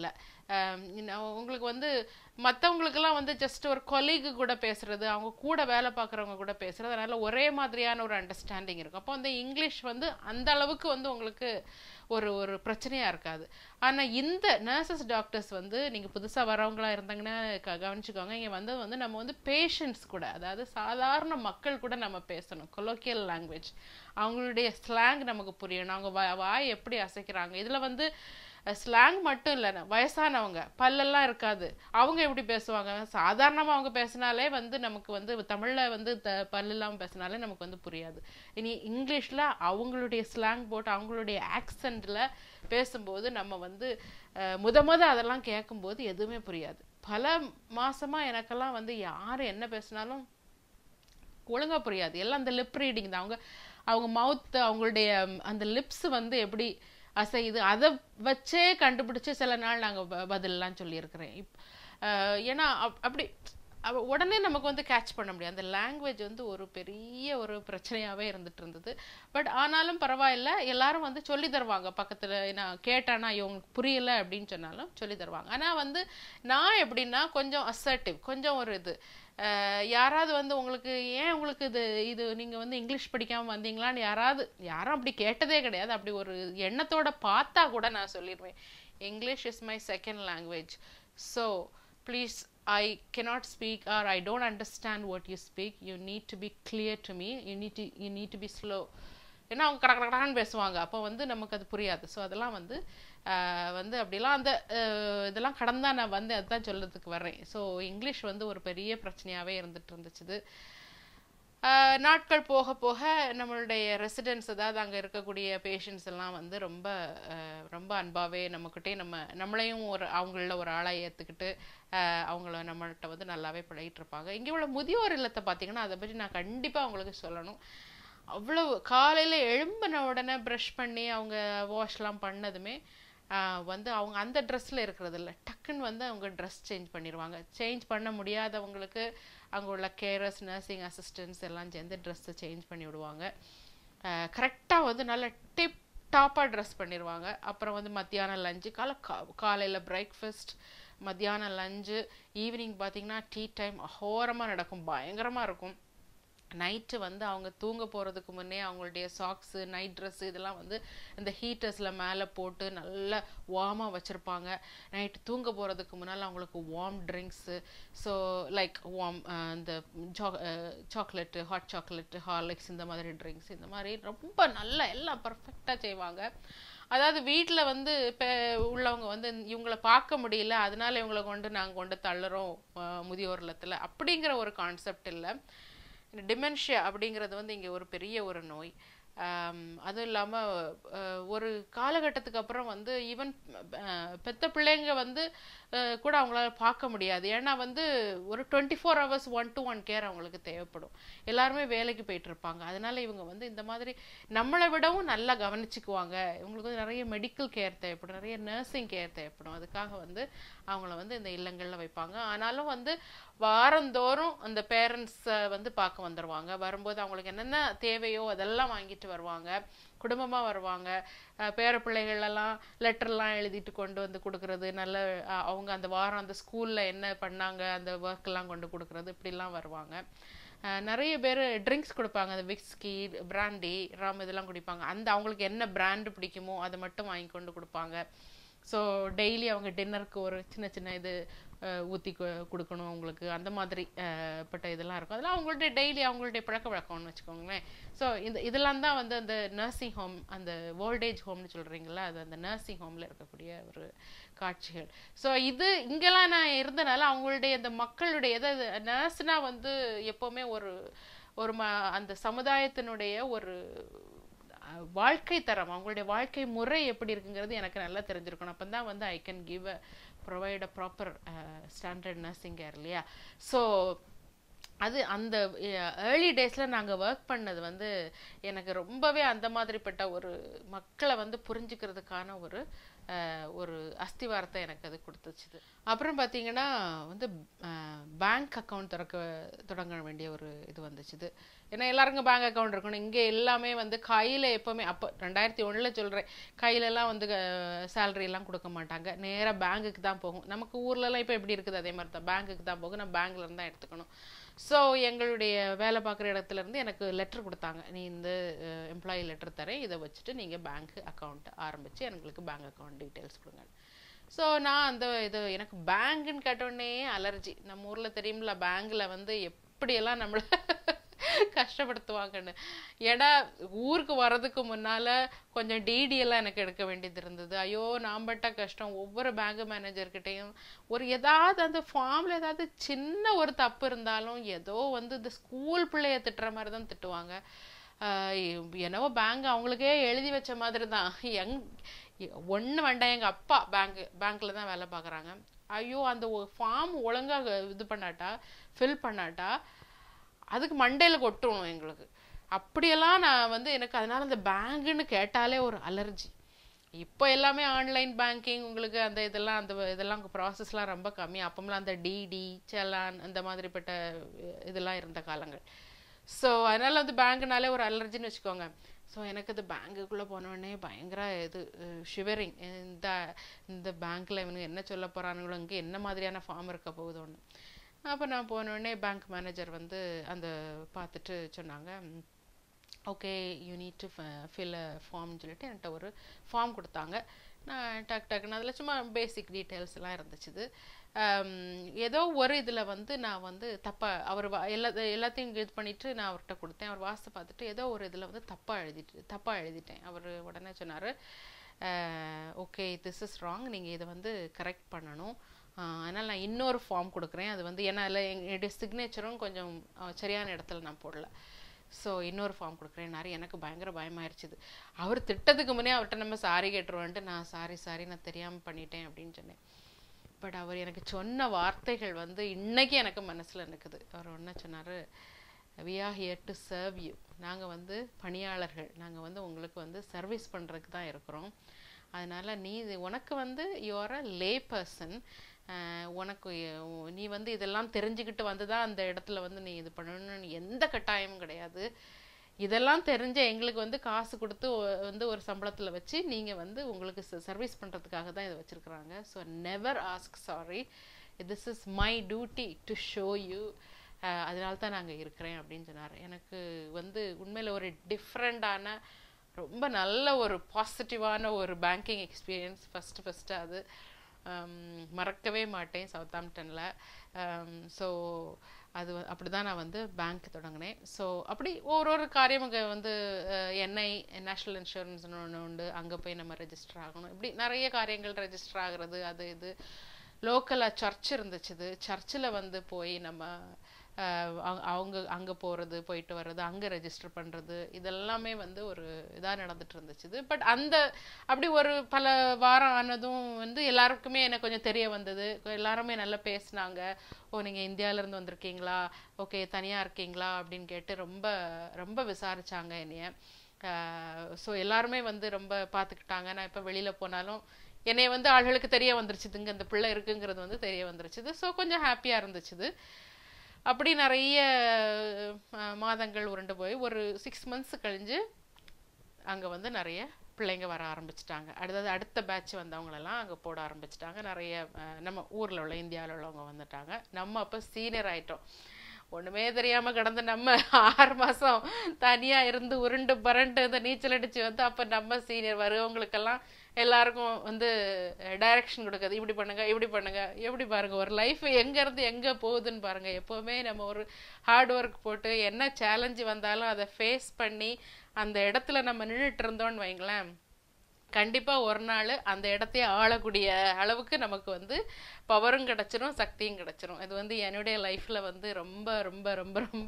உங்களுக்கு வந்து மற்றவங்களுக்கெல்லாம் வந்து ஜஸ்ட் ஒரு கொலீகு கூட பேசுறது, அவங்க கூட வேலை பார்க்குறவங்க கூட பேசுறது, அதனால ஒரே மாதிரியான ஒரு அண்டர்ஸ்டாண்டிங் இருக்கும். அப்போ வந்து இங்கிலீஷ் வந்து அந்த அளவுக்கு வந்து உங்களுக்கு ஒரு ஒரு பிரச்சனையாக இருக்காது. ஆனால் இந்த நர்சஸ் டாக்டர்ஸ் வந்து நீங்கள் புதுசாக வரவங்களா இருந்தாங்கன்னா க கவனிச்சுக்கோங்க. இங்கே வந்து வந்து நம்ம வந்து பேஷண்ட்ஸ் கூட, அதாவது சாதாரண மக்கள் கூட நம்ம பேசணும். கொலோக்கியல் லாங்குவேஜ், அவங்களுடைய ஸ்லாங் நமக்கு புரியணும், அவங்க வா வாய் எப்படி அசைக்கிறாங்க. இதில் வந்து ஸ்லாங் மட்டும் இல்லைண்ணா, வயசானவங்க பல்லெல்லாம் இருக்காது, அவங்க எப்படி பேசுவாங்க. சாதாரணமாக அவங்க பேசினாலே வந்து நமக்கு வந்து தமிழில் வந்து த பல் இல்லாமல் பேசினாலே நமக்கு வந்து புரியாது. இனி இங்கிலீஷில் அவங்களுடைய ஸ்லாங் போட்டு அவங்களுடைய ஆக்சண்டில் பேசும்போது நம்ம வந்து முத முத அதெல்லாம் கேட்கும்போது எதுவுமே புரியாது. பல மாசமாக எனக்கெல்லாம் வந்து யார் என்ன பேசினாலும் ஒழுங்காக புரியாது. எல்லாம் அந்த லிப் ரீடிங் தான். அவங்க அவங்க மவுத், அவங்களுடைய அந்த லிப்ஸ் வந்து எப்படி அசையுது, அதை வச்சே கண்டுபிடிச்சி சில நாள் நாங்கள் பதிலெலாம் சொல்லியிருக்கிறேன். இப் ஏன்னா அப்படி உடனே நமக்கு வந்து கேட்ச் பண்ண முடியாது. அந்த லாங்குவேஜ் வந்து ஒரு பெரிய ஒரு பிரச்சனையாகவே இருந்துட்டு இருந்தது. பட் ஆனாலும் பரவாயில்ல, எல்லாரும் வந்து சொல்லி தருவாங்க. பக்கத்தில் நான் கேட்டானா இவங்களுக்கு புரியலை அப்படின்னு சொன்னாலும் சொல்லி தருவாங்க. ஆனால் வந்து நான் எப்படின்னா கொஞ்சம் அசர்ட்டிவ், கொஞ்சம் ஒரு இது யாராவது வந்து உங்களுக்கு ஏன் உங்களுக்கு இது இது நீங்கள் வந்து இங்கிலீஷ் படிக்காமல் வந்தீங்களான்னு யாராவது யாரும் அப்படி கேட்டதே கிடையாது. அப்படி ஒரு எண்ணத்தோட பார்த்தா கூட நான் சொல்லிடுவேன், English is my second language. So please, I cannot speak or I don't understand what you speak. You need to be clear to me. You need to you need to be slow. ஏன்னா அவங்க கட கடன்னு பேசுவாங்க, அப்போ வந்து நமக்கு அது புரியாது. ஸோ அதெல்லாம் வந்து வந்து அப்படிலாம் அந்த இதெல்லாம் கடந்தா நான் வந்து அதுதான் சொல்றதுக்கு வர்றேன். ஸோ இங்கிலீஷ் வந்து ஒரு பெரிய பிரச்சனையாகவே இருந்துட்டு இருந்துச்சு. நாட்கள் போக போக நம்மளுடைய ரெசிடென்ட்ஸ், அதாவது அங்கே இருக்கக்கூடிய பேஷண்ட்ஸ் எல்லாம் வந்து ரொம்ப ரொம்ப அன்பாகவே நம்மக்கிட்டே நம்ம நம்மளையும் ஒரு அவங்கள ஒரு ஆளாக ஏற்றுக்கிட்டு அவங்கள நம்மள்கிட்ட வந்து நல்லாவே பழகிட்டு இருப்பாங்க. இங்கே உள்ள முதியோர் இல்லத்தை பார்த்தீங்கன்னா அதை பற்றி நான் கண்டிப்பாக அவங்களுக்கு சொல்லணும். அவ்வளவு காலையில் எழும்பின உடனே ப்ரஷ் பண்ணி அவங்க வாஷ்லாம் பண்ணதுமே வந்து அவங்க அந்த ட்ரெஸ்ஸில் இருக்கிறது இல்லை, டக்குன்னு வந்து அவங்க ட்ரெஸ் சேஞ்ச் பண்ணிடுவாங்க. சேஞ்ச் பண்ண முடியாதவங்களுக்கு அங்கே உள்ள கேரர்ஸ், நர்சிங் அசிஸ்டன்ட்ஸ் எல்லாம் சேர்ந்து ட்ரெஸ்ஸை சேஞ்ச் பண்ணி விடுவாங்க. கரெக்டாக வந்து நல்ல டிப் டாப்பாக ட்ரெஸ் பண்ணிடுவாங்க. அப்புறம் வந்து மத்தியானம் லஞ்சு, காலை கா காலையில் பிரேக்ஃபாஸ்ட், மத்தியானம் லஞ்சு, ஈவினிங் பார்த்திங்கன்னா டீ டைம் அகோரமாக நடக்கும், பயங்கரமாக இருக்கும். நைட்டு வந்து அவங்க தூங்க போகிறதுக்கு முன்னே அவங்களுடைய சாக்ஸு, நைட் ட்ரெஸ்ஸு இதெல்லாம் வந்து இந்த ஹீட்டர்ஸில் மேலே போட்டு நல்லா வார்மாக வச்சுருப்பாங்க. நைட்டு தூங்க போகிறதுக்கு முன்னால் அவங்களுக்கு warm drinks, so like warm இந்த சாக்லேட்டு, ஹாட் சாக்லேட்டு, ஹார்லிக்ஸ், இந்த மாதிரி ட்ரிங்க்ஸ், இந்த மாதிரி ரொம்ப நல்லா எல்லாம் பர்ஃபெக்டாக செய்வாங்க. அதாவது வீட்டில் வந்து இப்போ உள்ளவங்க வந்து இவங்களை பார்க்க முடியல, அதனால இவங்களை கொண்டு நாங்கள் கொண்டு தள்ளுறோம் முதியோர் இல்லத்தில் அப்படிங்கிற ஒரு கான்செப்ட் இல்லை. டிமென்ஷியா அப்படிங்கிறது வந்து இங்கே ஒரு பெரிய ஒரு நோய். அதுவும் இல்லாமல் ஒரு காலகட்டத்துக்கு அப்புறம் வந்து ஈவன் பெத்த பிள்ளைங்க வந்து கூட அவங்களால பார்க்க முடியாது. ஏன்னா வந்து ஒரு twenty four hours one to one care அவங்களுக்கு தேவைப்படும். எல்லாருமே வேலைக்கு போயிட்டு இருப்பாங்க. அதனால இவங்க வந்து இந்த மாதிரி நம்மளை விடவும் நல்லா கவனிச்சுக்குவாங்க. இவங்களுக்கு வந்து நிறைய மெடிக்கல் கேர் தேவைப்படும், நிறைய நர்சிங் கேர் தேவைப்படும். அதுக்காக வந்து அவங்கள வந்து இந்த இல்லங்களில் வைப்பாங்க. ஆனாலும் வந்து வாரந்தோறும் அந்த பேரண்ட்ஸை வந்து பார்க்க வந்துடுவாங்க. வரும்போது அவங்களுக்கு என்னென்ன தேவையோ அதெல்லாம் வாங்கிட்டு வருவாங்க, குடும்பமாக வருவாங்க. பேர பிள்ளைகளெல்லாம் லெட்டர்லாம் எழுதிட்டு கொண்டு வந்து கொடுக்கறது, நல்ல அவங்க அந்த வாரம் அந்த ஸ்கூலில் என்ன பண்ணாங்க அந்த ஒர்க்கெல்லாம் கொண்டு கொடுக்கறது, இப்படிலாம் வருவாங்க. நிறைய பேர் ட்ரிங்க்ஸ் கொடுப்பாங்க, அந்த விஸ்கி, பிராண்டி, ரம் இதெல்லாம் குடிப்பாங்க. அந்த அவங்களுக்கு என்ன பிராண்டு பிடிக்குமோ அதை மட்டும் வாங்கி கொண்டு கொடுப்பாங்க. ஸோ டெய்லி அவங்க டின்னருக்கு ஒரு சின்ன சின்ன இது ஊற்றி கொடுக்கணும் அவங்களுக்கு, அந்த மாதிரி பட்ட இதெல்லாம் இருக்கும். அதெல்லாம் அவங்கள்ட்ட டெய்லி அவங்களுடைய பழக்க வழக்கம்னு வச்சுக்கோங்களேன். ஸோ இந்த இதெல்லாம் தான் வந்து அந்த நர்சிங் ஹோம், அந்த ஓல்டேஜ் ஹோம்னு சொல்கிறீங்களா, அது அந்த நர்சிங் ஹோமில் இருக்கக்கூடிய ஒரு காட்சிகள். ஸோ இது இங்கெல்லாம் நான் இருந்தனால அவங்களுடைய அந்த மக்களுடைய எதாவது நர்ஸ்னால் வந்து எப்போவுமே ஒரு ஒரு ம அந்த சமுதாயத்தினுடைய ஒரு வாழ்க்கை தரம், அவங்களுடைய வாழ்க்கை முறை எப்படி இருக்குங்கிறது எனக்கு நல்லா தெரிஞ்சிருக்கணும். அப்போ தான் வந்து I can give a provide a proper standard nursing care இல்லையா. ஸோ அது அந்த ஏர்லி டேஸில் நாங்கள் ஒர்க் பண்ணது வந்து எனக்கு ரொம்பவே அந்த மாதிரிப்பட்ட ஒரு மக்களை வந்து புரிஞ்சுக்கிறதுக்கான ஒரு ஒரு அஸ்திவாரத்தை எனக்கு அது கொடுத்துச்சுது. அப்புறம் பார்த்தீங்கன்னா வந்து பேங்க் அக்கௌண்ட் திறக்க தொடங்க வேண்டிய ஒரு இது வந்துச்சுது. ஏன்னா எல்லாருக்கும் பேங்க் அக்கௌண்ட் இருக்கணும். இங்கே எல்லாமே வந்து கையில் எப்போவுமே அப்போ ரெண்டாயிரத்தி ஒன்றில் சொல்கிறேன், கையிலலாம் வந்து சேலரியெல்லாம் கொடுக்க மாட்டாங்க, நேராக பேங்குக்கு தான் போகும். நமக்கு ஊர்லலாம் இப்போ எப்படி இருக்குது அதே மாதிரி தான், பேங்குக்கு தான் போகும், நம்ம பேங்க்லேருந்து தான் எடுத்துக்கணும். ஸோ எங்களுடைய வேலை பார்க்குற இடத்துலேருந்து எனக்கு லெட்டர் கொடுத்தாங்க, நீ இந்த எம்ப்ளாயி லெட்டர் தரேன், இதை வச்சுட்டு நீங்கள் பேங்க் அக்கௌண்ட் ஆரம்பித்து எங்களுக்கு பேங்க் அக்கௌண்ட் டீட்டெயில்ஸ் கொடுங்க. ஸோ நான் அந்த இது எனக்கு பேங்குன்னு கேட்டோடனே அலர்ஜி. நம்ம ஊரில் தெரியுமில்ல, பேங்கில் வந்து எப்படியெல்லாம் நம்மளை கஷ்டப்படுத்துவாங்கன்னு. ஏன்னா ஊருக்கு வர்றதுக்கு முன்னால் கொஞ்சம் டிடியெல்லாம் எனக்கு எடுக்க வேண்டியது இருந்தது. ஐயோ நான் பட்ட கஷ்டம். ஒவ்வொரு பேங்க் மேனேஜர்கிட்டையும் ஒரு ஏதாவது அந்த ஃபார்மில் ஏதாவது சின்ன ஒரு தப்பு இருந்தாலும் ஏதோ வந்து இந்த ஸ்கூல் பிள்ளைய திட்டுற மாதிரி தான் திட்டுவாங்க. என்னவோ பேங்க் அவங்களுக்கே எழுதி வச்ச மாதிரி தான். எங் ஒன்று வேண்டாம், எங்கள் அப்பா பேங்க் பேங்க்கில் தான் வேலை பார்க்குறாங்க. ஐயோ அந்த ஃபார்ம் ஒழுங்காக இது பண்ணாட்டா, ஃபில் பண்ணாட்டா அதுக்கு மண்டையில் கொட்டுவோம் எங்களுக்கு. அப்படியெல்லாம் நான் வந்து எனக்கு அதனால அந்த பேங்குன்னு கேட்டாலே ஒரு அலர்ஜி. இப்போ எல்லாமே ஆன்லைன் பேங்கிங், உங்களுக்கு அந்த இதெல்லாம் அந்த இதெல்லாம் ப்ராசஸ்லாம் ரொம்ப கம்மி. அப்போம்லாம் அந்த டிடி செலான் அந்த மாதிரிப்பட்ட இதெல்லாம் இருந்த காலங்கள். ஸோ அதனால் வந்து பேங்குனாலே ஒரு அலர்ஜின்னு வச்சுக்கோங்க. ஸோ எனக்கு அது பேங்குக்குள்ளே போனோடனே பயங்கர இது ஷிவரிங். இந்த இந்த பேங்க்கில் இவனுக்கு என்ன சொல்ல போகிறானுங்களோ, இங்கே என்ன மாதிரியான ஃபார்ம் இருக்க போகுதோன்னு. அப்போ நான் போனோடனே பேங்க் மேனேஜர் வந்து அந்த பார்த்துட்டு சொன்னாங்க, okay you need to fill a ஃபார்ம்னு சொல்லிட்டு என்கிட்ட ஒரு ஃபார்ம் கொடுத்தாங்க. நான் டக் டக்குன்னு அதில் சும்மா பேசிக் டீட்டெயில்ஸ்லாம் இருந்துச்சுது. ஏதோ ஒரு இதில் வந்து நான் வந்து தப்பாக அவர் எல்லா எல்லாத்தையும் இது பண்ணிவிட்டு நான் அவர்கிட்ட கொடுத்தேன். அவர் வாசித்து பார்த்துட்டு ஏதோ ஒரு இதில் வந்து தப்பாக எழுதிட்டு தப்பாக எழுதிட்டேன். அவர் உடனே சொன்னார், ஓகே திஸ் இஸ் ராங், நீங்கள் இதை வந்து கரெக்ட் பண்ணணும், அதனால் நான் இன்னொரு ஃபார்ம் கொடுக்குறேன். அது வந்து ஏன்னா இல்லை என்னுடைய சிக்னேச்சரும் கொஞ்சம் சரியான இடத்துல நான் போடல, ஸோ இன்னொரு ஃபார்ம் கொடுக்குறேன்னாரு. எனக்கு பயங்கர பயமாயிருச்சுது. அவர் திட்டத்துக்கு முன்னே அவர்கிட்ட நம்ம சாரி கேட்டுருவோன்ட்டு நான் சாரி சாரி நான் தெரியாமல் பண்ணிட்டேன் அப்படின்னு சொன்னேன். பட் அவர் எனக்கு சொன்ன வார்த்தைகள் வந்து இன்னைக்கு எனக்கு மனசில் நிற்குது. அவர் ஒன்றா சொன்னார், we are here to serve you, நாங்கள் வந்து பணியாளர்கள், நாங்கள் வந்து உங்களுக்கு வந்து சர்வீஸ் பண்ணுறதுக்கு தான் இருக்கிறோம். அதனால் நீ உனக்கு வந்து you are a lay person, உனக்கு நீ வந்து இதெல்லாம் தெரிஞ்சுக்கிட்டு வந்து தான் அந்த இடத்துல வந்து நீ இது பண்ணணும்னு எந்த கட்டாயமும் கிடையாது. இதெல்லாம் தெரிஞ்ச எங்களுக்கு வந்து காசு கொடுத்து வந்து ஒரு சம்பளத்தில் வச்சு நீங்கள் வந்து உங்களுக்கு சர்வீஸ் பண்ணுறதுக்காக தான் இதை வச்சுருக்குறாங்க. So never ask sorry, this is my duty to show you, அதனால தான் நாங்கள் இருக்கிறேன் அப்படின்னு சொன்னார். எனக்கு வந்து உண்மையில் ஒரு டிஃப்ரெண்டான ரொம்ப நல்ல ஒரு பாசிட்டிவான ஒரு பேங்கிங் எக்ஸ்பீரியன்ஸ் ஃபஸ்ட்டு ஃபஸ்ட்டு அது மறக்கவே மாட்டேன் சவுத்தாம்ப்டனில். ஸோ அது அப்படி தான் நான் வந்து பேங்க் தொடங்கினேன். ஸோ அப்படி ஒரு ஒரு காரியம் அங்கே வந்து என்ஐ நேஷ்னல் இன்சூரன்ஸ்னு ஒன்று உண்டு, அங்கே போய் நம்ம ரெஜிஸ்டர் ஆகணும். இப்படி நிறைய காரியங்கள் ரெஜிஸ்டர் ஆகிறது. அது இது லோக்கலாக சர்ச் இருந்துச்சுது, சர்ச்சில் வந்து போய் நம்ம அவங்க அங்கே போகிறது போயிட்டு வர்றது, அங்கே ரெஜிஸ்டர் பண்ணுறது, இதெல்லாமே வந்து ஒரு இதாக நடந்துட்டு இருந்துச்சுது. பட் அந்த அப்படி ஒரு பல வாரம் ஆனதும் வந்து எல்லாருக்குமே எனக்கு கொஞ்சம் தெரிய வந்தது. எல்லாருமே நல்லா பேசினாங்க, ஓ நீங்கள் இந்தியாவிலேருந்து வந்திருக்கீங்களா, ஓகே தனியாக இருக்கீங்களா அப்படின்னு கேட்டு ரொம்ப ரொம்ப விசாரித்தாங்க என்னைய. ஸோ எல்லாருமே வந்து ரொம்ப பார்த்துக்கிட்டாங்க. நான் இப்போ வெளியில் போனாலும் என்னை வந்து ஆள்களுக்கு தெரிய வந்துருச்சுது, இங்கே இந்த பிள்ளை இருக்குங்கிறது வந்து தெரிய வந்துருச்சுது. ஸோ கொஞ்சம் ஹாப்பியாக இருந்துச்சுது. அப்படி நிறைய மாதங்கள் உருண்டு போய் ஒரு சிக்ஸ் மந்த்ஸ் கழிஞ்சு அங்கே வந்து நிறைய பிள்ளைங்க வர ஆரம்பிச்சிட்டாங்க. அடுத்தது அடுத்த பேட்ச் வந்தவங்களெல்லாம் அங்கே போட ஆரம்பிச்சிட்டாங்க. நிறைய நம்ம ஊரில் உள்ள இந்தியாவில் உள்ளவங்க வந்துட்டாங்க. நம்ம அப்போ சீனியர் ஆகிட்டோம். ஒன்றுமே தெரியாமல் கிடந்து நம்ம ஆறு மாதம் தனியாக இருந்து உருண்டு பரண்டு இந்த நீச்சல் அடித்து வந்து அப்போ நம்ம சீனியர் வருவவங்களுக்கெல்லாம் எல்லாருக்கும் வந்து டைரக்ஷன் கொடுக்குறது, இப்படி பண்ணுங்க இப்படி பண்ணுங்க, எப்படி பாருங்கள் ஒரு லைஃப் எங்கேருந்து எங்கே போகுதுன்னு பாருங்கள். எப்போவுமே நம்ம ஒரு ஹார்ட் ஒர்க் போட்டு என்ன சேலஞ்சு வந்தாலும் அதை ஃபேஸ் பண்ணி அந்த இடத்துல நம்ம நின்றுட்டு இருந்தோன்னு வைங்களேன், கண்டிப்பாக ஒரு நாள் அந்த இடத்தையே ஆளக்கூடிய அளவுக்கு நமக்கு வந்து பவரும் கிடச்சிரும், சக்தியும் கிடச்சிரும். இது வந்து என்னுடைய லைஃப்பில் வந்து ரொம்ப ரொம்ப ரொம்ப ரொம்ப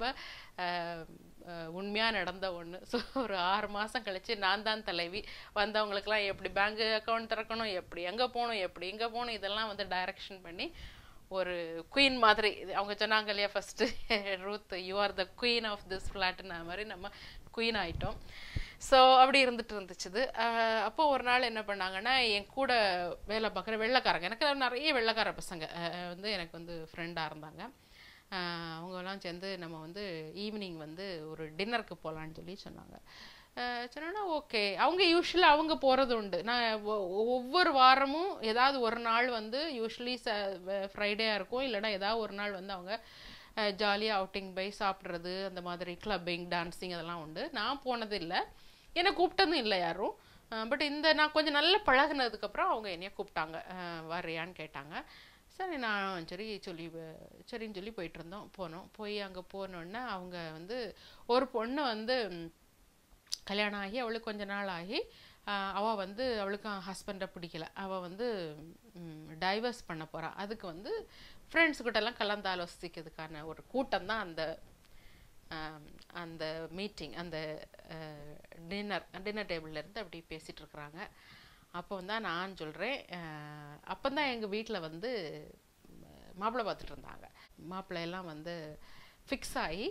உண்மையாக நடந்த ஒன்று. ஸோ ஒரு ஆறு மாதம் கழித்து நான் தான் தலைவி. வந்தவங்களுக்கெல்லாம் எப்படி பேங்க் அக்கௌண்ட் திறக்கணும், எப்படி எங்கே போகணும், எப்படி எங்கே போகணும், இதெல்லாம் வந்து டைரக்ஷன் பண்ணி ஒரு குயின் மாதிரி. அவங்க சொன்னாங்க இல்லையா first, Ruth you are the queen of this ஃப்ளாட்னா மாதிரி நம்ம குயின் ஆகிட்டோம். ஸோ அப்படி இருந்துட்டு இருந்துச்சுது. அப்போது ஒரு நாள் என்ன பண்ணாங்கன்னா, என் கூட வேலை பார்க்குற வெள்ளைக்காரங்க, எனக்கு நிறைய வெள்ளைக்கார பசங்க வந்து எனக்கு வந்து ஃப்ரெண்டாக இருந்தாங்க. அவங்கெல்லாம் சேர்ந்து நம்ம வந்து ஈவினிங் வந்து ஒரு டின்னருக்கு போகலான்னு சொல்லி சொன்னாங்க. சொன்னா ஓகே. அவங்க யூஸ்வலாக அவங்க போகிறது உண்டு. நான் ஒவ்வொரு வாரமும் ஏதாவது ஒரு நாள் வந்து யூஸ்வலி ச ஃப்ரைடேயாக இருக்கும், இல்லைனா ஏதாவது ஒரு நாள் வந்து அவங்க ஜாலியாக அவுட்டிங் போய் சாப்பிட்றது, அந்த மாதிரி கிளப்பிங் டான்ஸிங் அதெல்லாம் உண்டு. நான் போனது இல்லை, என்னை கூப்பிட்டதும் இல்லை யாரும். பட் இந்த நான் கொஞ்சம் நல்லா பழகினதுக்கப்புறம் அவங்க என்னைய கூப்பிட்டாங்க, வரையான்னு கேட்டாங்க. சரி நான் சரி சொல்லி சரின்னு சொல்லி போயிட்டு இருந்தோம். போனோம். போய் அங்கே போனோடனே அவங்க வந்து ஒரு பொண்ணு வந்து கல்யாணம் ஆகி அவளுக்கு கொஞ்ச நாள் ஆகி அவள் வந்து அவளுக்கு ஹஸ்பண்டை பிடிக்கல, அவள் வந்து டைவர்ஸ் பண்ண போகிறா. அதுக்கு வந்து ஃப்ரெண்ட்ஸுக்கிட்டெல்லாம் கலந்து ஆலோசிக்கிறதுக்கான ஒரு கூட்டம் தான் அந்த அந்த மீட்டிங், அந்த டின்னர் டின்னர் டேபிள்லேருந்து அப்படி பேசிகிட்டு இருக்கிறாங்க. அப்போ தான் நான் சொல்கிறேன், அப்போ தான் எங்கள் வீட்டில் வந்து மாப்பிள்ளை பார்த்துட்டு இருந்தாங்க. மாப்பிள்ளையெல்லாம் வந்து ஃபிக்ஸ் ஆகி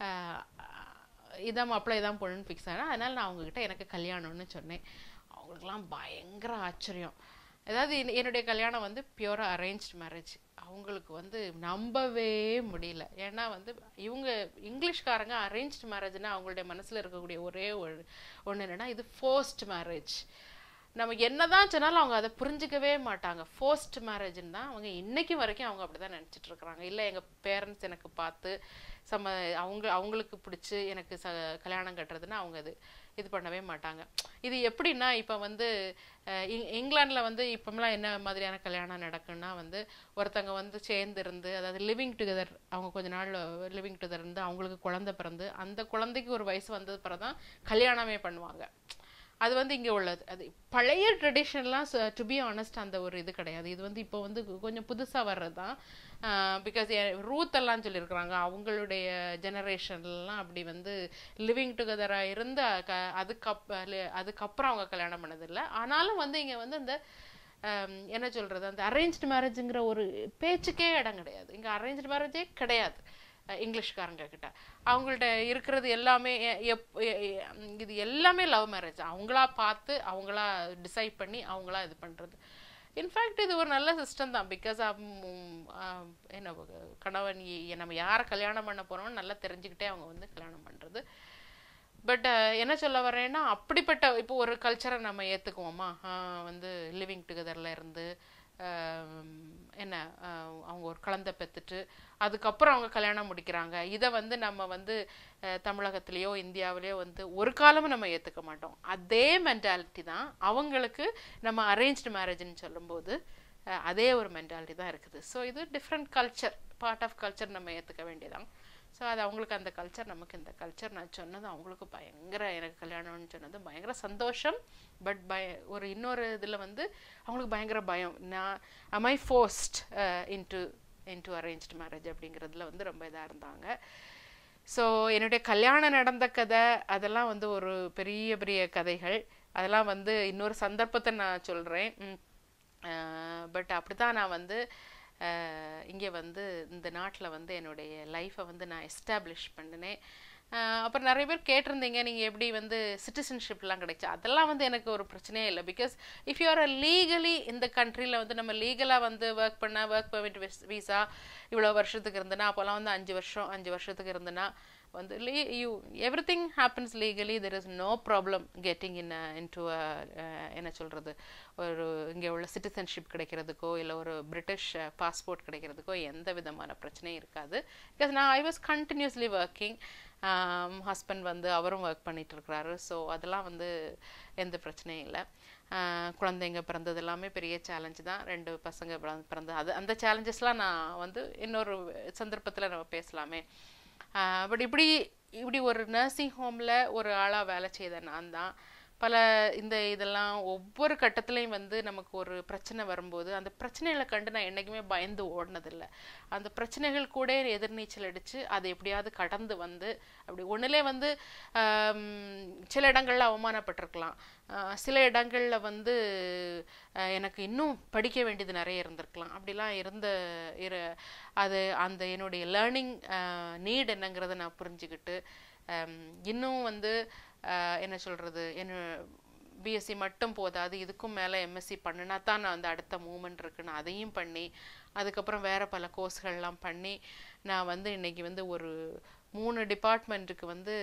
இதான் மாப்பிள்ளை இதான் பொண்ணுன்னு ஃபிக்ஸ் ஆகினா, அதனால் நான் அவங்கக்கிட்ட எனக்கு கல்யாணம்னு சொன்னேன். அவங்களுக்கெல்லாம் பயங்கர ஆச்சரியம். அதாவது என்னுடைய கல்யாணம் வந்து பியூராக அரேஞ்ச்டு மேரேஜ். அவங்களுக்கு வந்து நம்பவே முடியல. ஏன்னா வந்து இவங்க இங்கிலீஷ்காரங்க அரேஞ்ச்டு மேரேஜ்னால் அவங்களுடைய மனசில் இருக்கக்கூடிய ஒரே ஒரு ஒன்று என்னென்னா, இது ஃபோர்ஸ்ட் மேரேஜ். நம்ம என்ன தான் சொன்னாலும் அவங்க அதை புரிஞ்சிக்கவே மாட்டாங்க. ஃபோர்ஸ்ட் மேரேஜ்ன்னு தான் அவங்க இன்னைக்கு வரைக்கும் அவங்க அப்படி தான் நினச்சிட்டு இருக்கிறாங்க. இல்லை எங்கள் பேரண்ட்ஸ் எனக்கு பார்த்து சம்ம அவங்க அவங்களுக்கு பிடிச்சி எனக்கு ச கல்யாணம் கட்டுறதுன்னா அவங்க அது இது பண்ணவே மாட்டாங்க. இது எப்படின்னா, இப்போ வந்து இங் இங்கிலாண்டில் வந்து இப்போமெல்லாம் என்ன மாதிரியான கல்யாணம் நடக்குன்னா வந்து ஒருத்தங்க வந்து சேர்ந்து இருந்து, அதாவது லிவிங் டுகெதர், அவங்க கொஞ்ச நாள் லிவிங் டுகெதர் இருந்து அவங்களுக்கு குழந்தை பிறந்து அந்த குழந்தைக்கு ஒரு வயசு வந்தது பிறகு தான் கல்யாணமே பண்ணுவாங்க. அது வந்து இங்கே உள்ளது. அது பழைய ட்ரெடிஷன்லாம் டு பி ஆனஸ்ட் அந்த ஒரு இது கிடையாது. இது வந்து இப்போ வந்து கொஞ்சம் புதுசாக வர்றது தான். பிகாஸ் ரூத் எல்லாம் சொல்லியிருக்கிறாங்க, அவங்களுடைய ஜெனரேஷன்லாம் அப்படி வந்து லிவிங் டுகெதராக இருந்து க அதுக்கப் அதுக்கப்புறம் அவங்க கல்யாணம் பண்ணதில்லை. ஆனாலும் வந்து இங்கே வந்து அந்த என்ன சொல்கிறது, அந்த அரேஞ்ச்டு மேரேஜுங்கிற ஒரு பேச்சுக்கே இடம் கிடையாது. இங்கே அரேஞ்ச்டு மேரேஜே கிடையாது இங்கிலீஷ்காரங்க கிட்ட. அவங்கள்ட்ட இருக்கிறது எல்லாமே எப் இது எல்லாமே லவ் மேரேஜ். அவங்களா பார்த்து அவங்களா டிசைட் பண்ணி அவங்களா இது பண்ணுறது. இன்ஃபேக்ட் இது ஒரு நல்ல சிஸ்டம் தான். பிகாஸ் என்ன கணவன் நம்ம யாரை கல்யாணம் பண்ண போகிறோம்னு நல்லா தெரிஞ்சுக்கிட்டே அவங்க வந்து கல்யாணம் பண்ணுறது. பட் என்ன சொல்ல வரேன்னா, அப்படிப்பட்ட இப்போ ஒரு கல்ச்சரை நம்ம ஏற்றுக்குவோமா, வந்து லிவிங் டுகெதரில் இருந்து என்ன அவங்க ஒரு குழந்தை பெற்றுட்டு அதுக்கப்புறம் அவங்க கல்யாணம் முடிக்கிறாங்க. இதை வந்து நம்ம வந்து தமிழகத்திலேயோ இந்தியாவிலேயோ வந்து ஒரு காலமும் நம்ம ஏற்றுக்க மாட்டோம். அதே மென்டாலிட்டி தான் அவங்களுக்கு நம்ம அரேஞ்ச்டு மேரேஜ்னு சொல்லும்போது அதே ஒரு மென்டாலிட்டி தான் இருக்குது. ஸோ இது different culture, part of culture நம்ம ஏற்றுக்க வேண்டியதான். ஸோ அது அவங்களுக்கு அந்த கல்ச்சர், நமக்கு இந்த கல்ச்சர். நான் சொன்னது அவங்களுக்கு பயங்கர, எனக்கு கல்யாணம்னு சொன்னது பயங்கர சந்தோஷம். பட் பய ஒரு இன்னொரு இதில் வந்து அவங்களுக்கு பயங்கர பயம். நான் am I forced uh, into into arranged marriage அப்படிங்கிறதுல வந்து ரொம்ப இதாக இருந்தாங்க. ஸோ என்னுடைய கல்யாணம் நடந்த கதை அதெல்லாம் வந்து ஒரு பெரிய பெரிய கதைகள். அதெல்லாம் வந்து இன்னொரு சந்தர்ப்பத்தை நான் சொல்கிறேன். பட் அப்படி தான் நான் வந்து இங்கே வந்து இந்த நாட்டில் வந்து என்னுடைய லைஃப்பை வந்து நான் எஸ்டாப்ளிஷ் பண்ணினேன். அப்புறம் நிறைய பேர் கேட்டிருந்தீங்க, நீங்கள் எப்படி வந்து சிட்டிசன்ஷிப்லாம் கிடைச்சா. அதெல்லாம் வந்து எனக்கு ஒரு பிரச்சனையே இல்லை. Because if you are a legally இந்த கண்ட்ரியில் வந்து நம்ம லீகலாக வந்து ஒர்க் பண்ண ஒர்க் பர்மிட் வீசா இவ்வளோ வருஷத்துக்கு இருந்தனா, அப்போல்லாம் வந்து அஞ்சு வருஷம் அஞ்சு வருஷத்துக்கு இருந்தனா வந்து லீ you everything happens legally. There is no problem getting in into என்ன சொல்கிறது, ஒரு இங்கே உள்ள சிட்டிசன்ஷிப் கிடைக்கிறதுக்கோ இல்லை ஒரு பிரிட்டிஷ் பாஸ்போர்ட் கிடைக்கிறதுக்கோ எந்த விதமான பிரச்சனையும் இருக்காது. பிகாஸ் நான் I was continuously working. Husband வந்து அவரும் ஒர்க் பண்ணிட்டு இருக்கிறாரு. ஸோ அதெல்லாம் வந்து எந்த பிரச்சனையும் இல்லை. குழந்தைங்க பிறந்தது எல்லாமே பெரிய சேலஞ்சு தான். ரெண்டு பசங்க பிறந்தது, அது அந்த சேலஞ்சஸ்லாம் நான் வந்து இன்னொரு சந்தர்ப்பத்தில் நம்ம பேசலாமே. பட் இப்படி இப்படி ஒரு நர்சிங் ஹோமில் ஒரு ஆளாக வேலை செய்த நான் தான் பல இந்த இதெல்லாம் ஒவ்வொரு கட்டத்துலையும் வந்து நமக்கு ஒரு பிரச்சனை வரும்போது அந்த பிரச்சனைகளை கண்டு நான் என்றைக்குமே பயந்து ஓடினதில்லை. அந்த பிரச்சனைகள் கூட எதிர்நீச்சல் அடித்து அதை எப்படியாவது கடந்து வந்து அப்படி ஒன்றுலே வந்து சில இடங்களில் அவமானப்பட்டிருக்கலாம், சில இடங்களில் வந்து எனக்கு இன்னும் படிக்க வேண்டியது நிறைய இருந்திருக்கலாம். அப்படிலாம் இருந்த இரு அது அந்த என்னுடைய லேர்னிங் நீட் என்னங்கிறத நான் புரிஞ்சுக்கிட்டு இன்னும் வந்து என்ன சொல்கிறது, என்ன பிஎஸ்சி மட்டும் போதாது, இதுக்கும் மேலே எம்எஸ்சி பண்ணினா தான் நான் வந்து அடுத்த மூமெண்ட் இருக்குன்னு அதையும் பண்ணி அதுக்கப்புறம் வேறு பல கோர்ஸ்கள்லாம் பண்ணி நான் வந்து இன்றைக்கி வந்து ஒரு மூணு டிபார்ட்மெண்ட்டுக்கு வந்து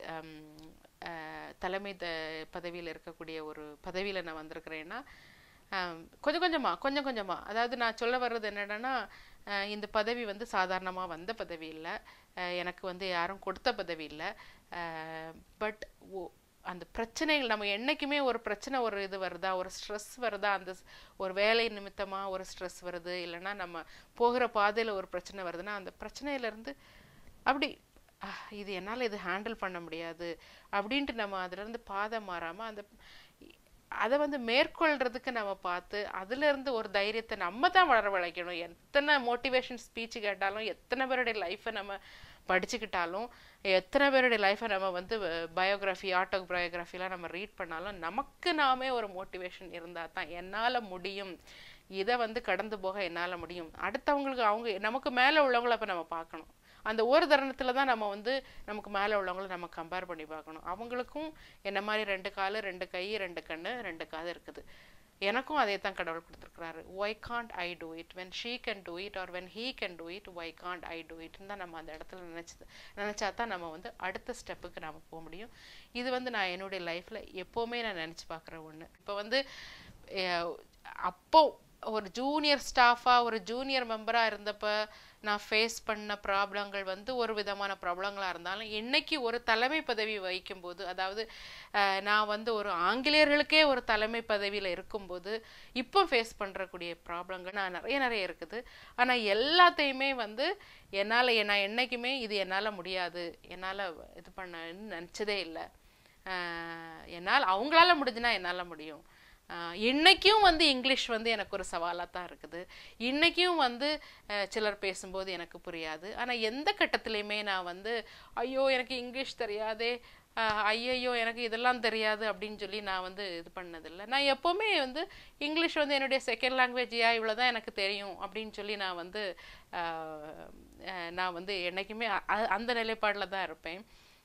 தலைமை த பதவியில் இருக்கக்கூடிய ஒரு பதவியில் நான் வந்திருக்கிறேன்னா கொஞ்சம் கொஞ்சமாக கொஞ்சம் கொஞ்சமாக அதாவது நான் சொல்ல வர்றது என்னென்னா, இந்த பதவி வந்து சாதாரணமாக வந்த பதவி இல்லை, எனக்கு வந்து யாரும் கொடுத்த பதவி இல்லை. பட் ஓ அந்த பிரச்சனைகள் நம்ம என்றைக்குமே ஒரு பிரச்சனை ஒரு இது வருதா, ஒரு ஸ்ட்ரெஸ் வருதா, அந்த ஒரு வேலை நிமித்தமாக ஒரு ஸ்ட்ரெஸ் வருது, இல்லைன்னா நம்ம போகிற பாதையில் ஒரு பிரச்சனை வருதுன்னா அந்த பிரச்சனையிலேருந்து அப்படி இது என்னால் இது ஹேண்டில் பண்ண முடியாது அப்படின்ட்டு நம்ம அதுலேருந்து பாதை மாறாமல் அந்த அதை வந்து மேற்கொள்றதுக்கு நம்ம பார்த்து அதுலேருந்து ஒரு தைரியத்தை நம்ம தான் வளர வளைக்கணும். எத்தனை மோட்டிவேஷன் ஸ்பீச்சு கேட்டாலும், எத்தனை பேருடைய லைஃப்பை நம்ம படிச்சுக்கிட்டாலும், எத்தனை பேருடைய லைஃப்பை நம்ம வந்து பயோகிராஃபி ஆட்டோபயோகிராஃபிலாம் நம்ம ரீட் பண்ணாலும் நமக்கு நாமே ஒரு மோட்டிவேஷன் இருந்தால் தான் என்னால் முடியும், இதை வந்து கடந்து போக என்னால் முடியும். அடுத்தவங்களுக்கு அவங்க நமக்கு மேலே உள்ளவங்கள அப்போ நம்ம பார்க்கணும். அந்த ஒரு தருணத்தில் தான் நம்ம வந்து நமக்கு மேலே உள்ளவங்கள நம்ம கம்பேர் பண்ணி பார்க்கணும். அவங்களுக்கும் என்ன மாதிரி ரெண்டு காலு, ரெண்டு கை, ரெண்டு கண்ணு, ரெண்டு காது இருக்குது. எனக்கும் அதே தான் கடவுள் கொடுத்துருக்குறாரு. Why can't I do it when she can do it or when he can do it, why can't I do இட்னு தான் நம்ம அந்த இடத்துல நினச்சது நினச்சா தான் நம்ம வந்து அடுத்த ஸ்டெப்புக்கு நம்ம போக முடியும். இது வந்து நான் என்னுடைய லைஃப்பில் எப்போவுமே நான் நினச்சி பார்க்குற ஒன்று. இப்போ வந்து அப்போ ஒரு ஜூனியர் ஸ்டாஃபாக ஒரு ஜூனியர் மெம்பராக இருந்தப்போ நான் ஃபேஸ் பண்ண ப்ராப்ளங்கள் வந்து ஒரு விதமான ப்ராப்ளங்களாக இருந்தாலும் இன்னைக்கு ஒரு தலைமை பதவி வகிக்கும்போது, அதாவது நான் வந்து ஒரு ஆங்கிலேயர்களுக்கே ஒரு தலைமை பதவியில் இருக்கும்போது இப்போ ஃபேஸ் பண்ணுறக்கூடிய ப்ராப்ளங்கள் நான் நிறைய நிறைய இருக்குது. ஆனால் எல்லாத்தையுமே வந்து என்னால் நான் என்றைக்குமே இது என்னால் முடியாது, என்னால் இது பண்ணன்னு நினச்சதே இல்லை. என்னால் அவங்களால முடிஞ்சுன்னா என்னால் முடியும். இன்னைக்கும் வந்து இங்கிலீஷ் வந்து எனக்கு ஒரு சவாலாக தான் இருக்குது. இன்னைக்கும் வந்து சிலர் பேசும்போது எனக்கு புரியாது. ஆனால் எந்த கட்டத்துலையுமே நான் வந்து ஐயோ எனக்கு இங்கிலீஷ் தெரியாதே, ஐயையோ எனக்கு இதெல்லாம் தெரியாது அப்படின்னு சொல்லி நான் வந்து இது பண்ணதில்லை. நான் எப்போவுமே வந்து இங்கிலீஷ் வந்து என்னுடைய செகண்ட் லாங்குவேஜியா, இவ்வளோ தான் எனக்கு தெரியும் அப்படின்னு சொல்லி நான் வந்து நான் வந்து என்றைக்குமே அந்த நிலைப்பாடில் தான் இருப்பேன்.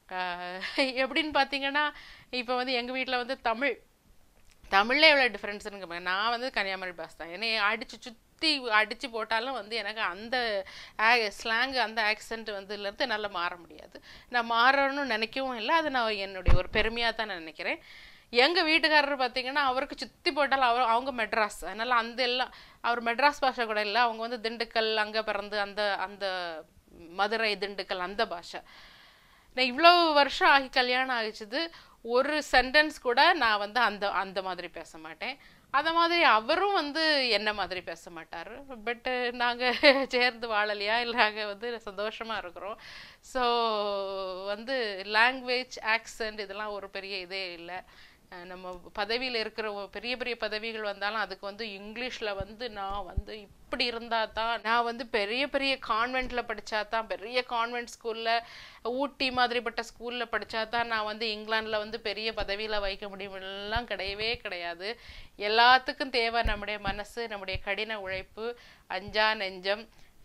எப்படின்னு பார்த்தீங்கன்னா, இப்போ வந்து எங்கள் வீட்டில் வந்து தமிழ் தமிழ்ல எவ்வளோ டிஃப்ரென்ஸுன்னு நான் வந்து கன்னியாகுமரி பாஸ் தான். என்னை அடித்து சுற்றி அடித்து போட்டாலும் வந்து எனக்கு அந்த ஸ்லாங் அந்த ஆக்சென்ட் வந்து இருந்து நல்லா மாற முடியாது. நான் மாறணும்னு நினைக்கவும் இல்லை. அது நான் என்னுடைய ஒரு பெருமையாக தான் நான் நினைக்கிறேன். எங்கள் வீட்டுக்காரர் பார்த்தீங்கன்னா அவருக்கு சுற்றி போட்டாலும் அவர் அவங்க மெட்ராஸ், அதனால் அந்த எல்லாம் அவர் மெட்ராஸ் பாஷை கூட இல்லை. அவங்க வந்து திண்டுக்கல் அங்கே பிறந்து அந்த அந்த மதுரை திண்டுக்கல் அந்த பாஷை. நான் இவ்வளோ வருஷம் ஆகி கல்யாணம் ஆகிச்சுது, ஒரு சென்டென்ஸ் கூட நான் வந்து அந்த அந்த மாதிரி பேச மாட்டேன். அதை மாதிரி அவரும் வந்து என்ன மாதிரி பேச மாட்டார். பட்டு நாங்கள் சேர்ந்து வாழலையா இல்லை நாங்கள் வந்து சந்தோஷமாக இருக்கிறோம். ஸோ வந்து லாங்குவேஜ் ஆக்சென்ட் இதெல்லாம் ஒரு பெரிய இதே இல்லை. நம்ம பதவியில் இருக்கிற பெரிய பெரிய பதவிகள் வந்தாலும் அதுக்கு வந்து இங்கிலீஷில் வந்து நான் வந்து இப்படி இருந்தால் தான், நான் வந்து பெரிய பெரிய கான்வென்ட்டில் படித்தா தான், பெரிய கான்வென்ட் ஸ்கூலில் ஊட்டி மாதிரிப்பட்ட ஸ்கூலில் படித்தா தான் நான் வந்து இங்கிலாண்டில் வந்து பெரிய பதவியில் வைக்க முடியும் எல்லாம் கிடையவே கிடையாது. எல்லாத்துக்கும் தேவை நம்முடைய மனசு, நம்முடைய கடின உழைப்பு, அஞ்சா நெஞ்சம்,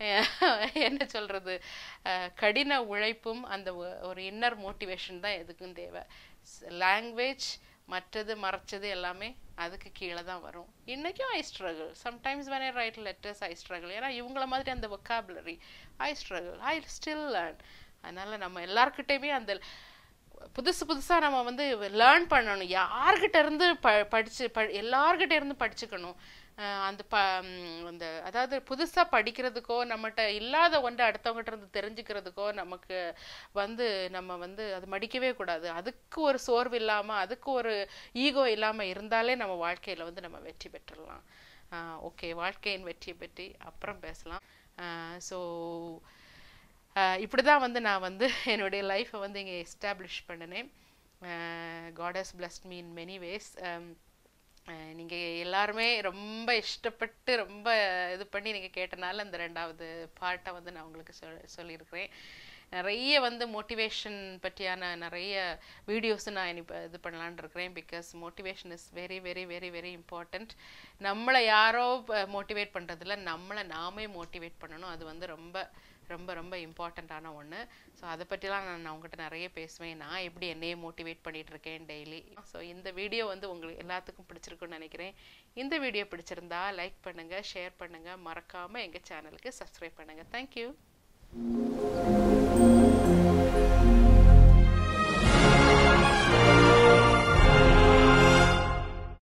என்ன சொல்கிறது, கடின உழைப்பும் அந்த ஒரு இன்னர் மோட்டிவேஷன் தான் எதுக்கும் தேவை. லாங்குவேஜ் மற்றது மறைச்சது எல்லாமே அதுக்கு கீழே தான் வரும். இன்றைக்கும் I struggle sometimes when I write letters I struggle. ஏன்னா இவங்கள மாதிரி அந்த vocabulary I struggle, I still learn. அதனால் நம்ம எல்லார்கிட்டையுமே அந்த புதுசு புதுசாக நம்ம வந்து லேர்ன் பண்ணணும். யார்கிட்ட இருந்து ப படித்து ப எல்லார்கிட்ட இருந்து படிச்சுக்கணும். அந்த ப அந்த அதாவது புதுசாக படிக்கிறதுக்கோ நம்மகிட்ட இல்லாத ஒன்றை அடுத்தவங்ககிட்ட இருந்து தெரிஞ்சுக்கிறதுக்கோ நமக்கு வந்து நம்ம வந்து அது மடிக்கவே கூடாது. அதுக்கு ஒரு சோர்வு இல்லாமல், அதுக்கு ஒரு ஈகோ இல்லாமல் இருந்தாலே நம்ம வாழ்க்கையில் வந்து நம்ம வெற்றி பெற்றுடலாம். ஓகே, வாழ்க்கையின் வெற்றியை பற்றி அப்புறம் பேசலாம். ஸோ இப்படி தான் வந்து நான் வந்து என்னுடைய லைஃப்பை வந்து இங்கே எஸ்டாப்ளிஷ் பண்ணினேன். God has blessed me in many ways. நீங்கள் எல்லாருமே ரொம்ப இஷ்டப்பட்டு ரொம்ப இது பண்ணி நீங்கள் கேட்டனால அந்த ரெண்டாவது பார்ட்டை வந்து நான் உங்களுக்கு சொல் சொல்லியிருக்கிறேன். நிறைய வந்து மோட்டிவேஷன் பற்றியான நிறைய வீடியோஸு நான் இப்போ இது பண்ணலான்னு இருக்கிறேன். Because motivation is very very very very important. நம்மளை யாரோ மோட்டிவேட் பண்ணுறதில்ல, நம்மளை நாமே மோட்டிவேட் பண்ணணும். அது வந்து ரொம்ப ரொம்ப ரொம்ப இம்பார்ட்டண்ட்டான ஒன்று. ஸோ அதை பற்றிலாம் நான் அவங்ககிட்ட நிறைய பேசுவேன். நான் எப்படி என்னையே மோட்டிவேட் பண்ணிகிட்டு இருக்கேன் டெய்லி. ஸோ இந்த வீடியோ வந்து உங்களுக்கு எல்லாத்துக்கும் பிடிச்சிருக்குன்னு நினைக்கிறேன். இந்த வீடியோ பிடிச்சிருந்தா லைக் பண்ணுங்கள், ஷேர் பண்ணுங்கள், மறக்காமல் எங்கள் சேனலுக்கு சப்ஸ்கிரைப் பண்ணுங்கள். தேங்க்யூ.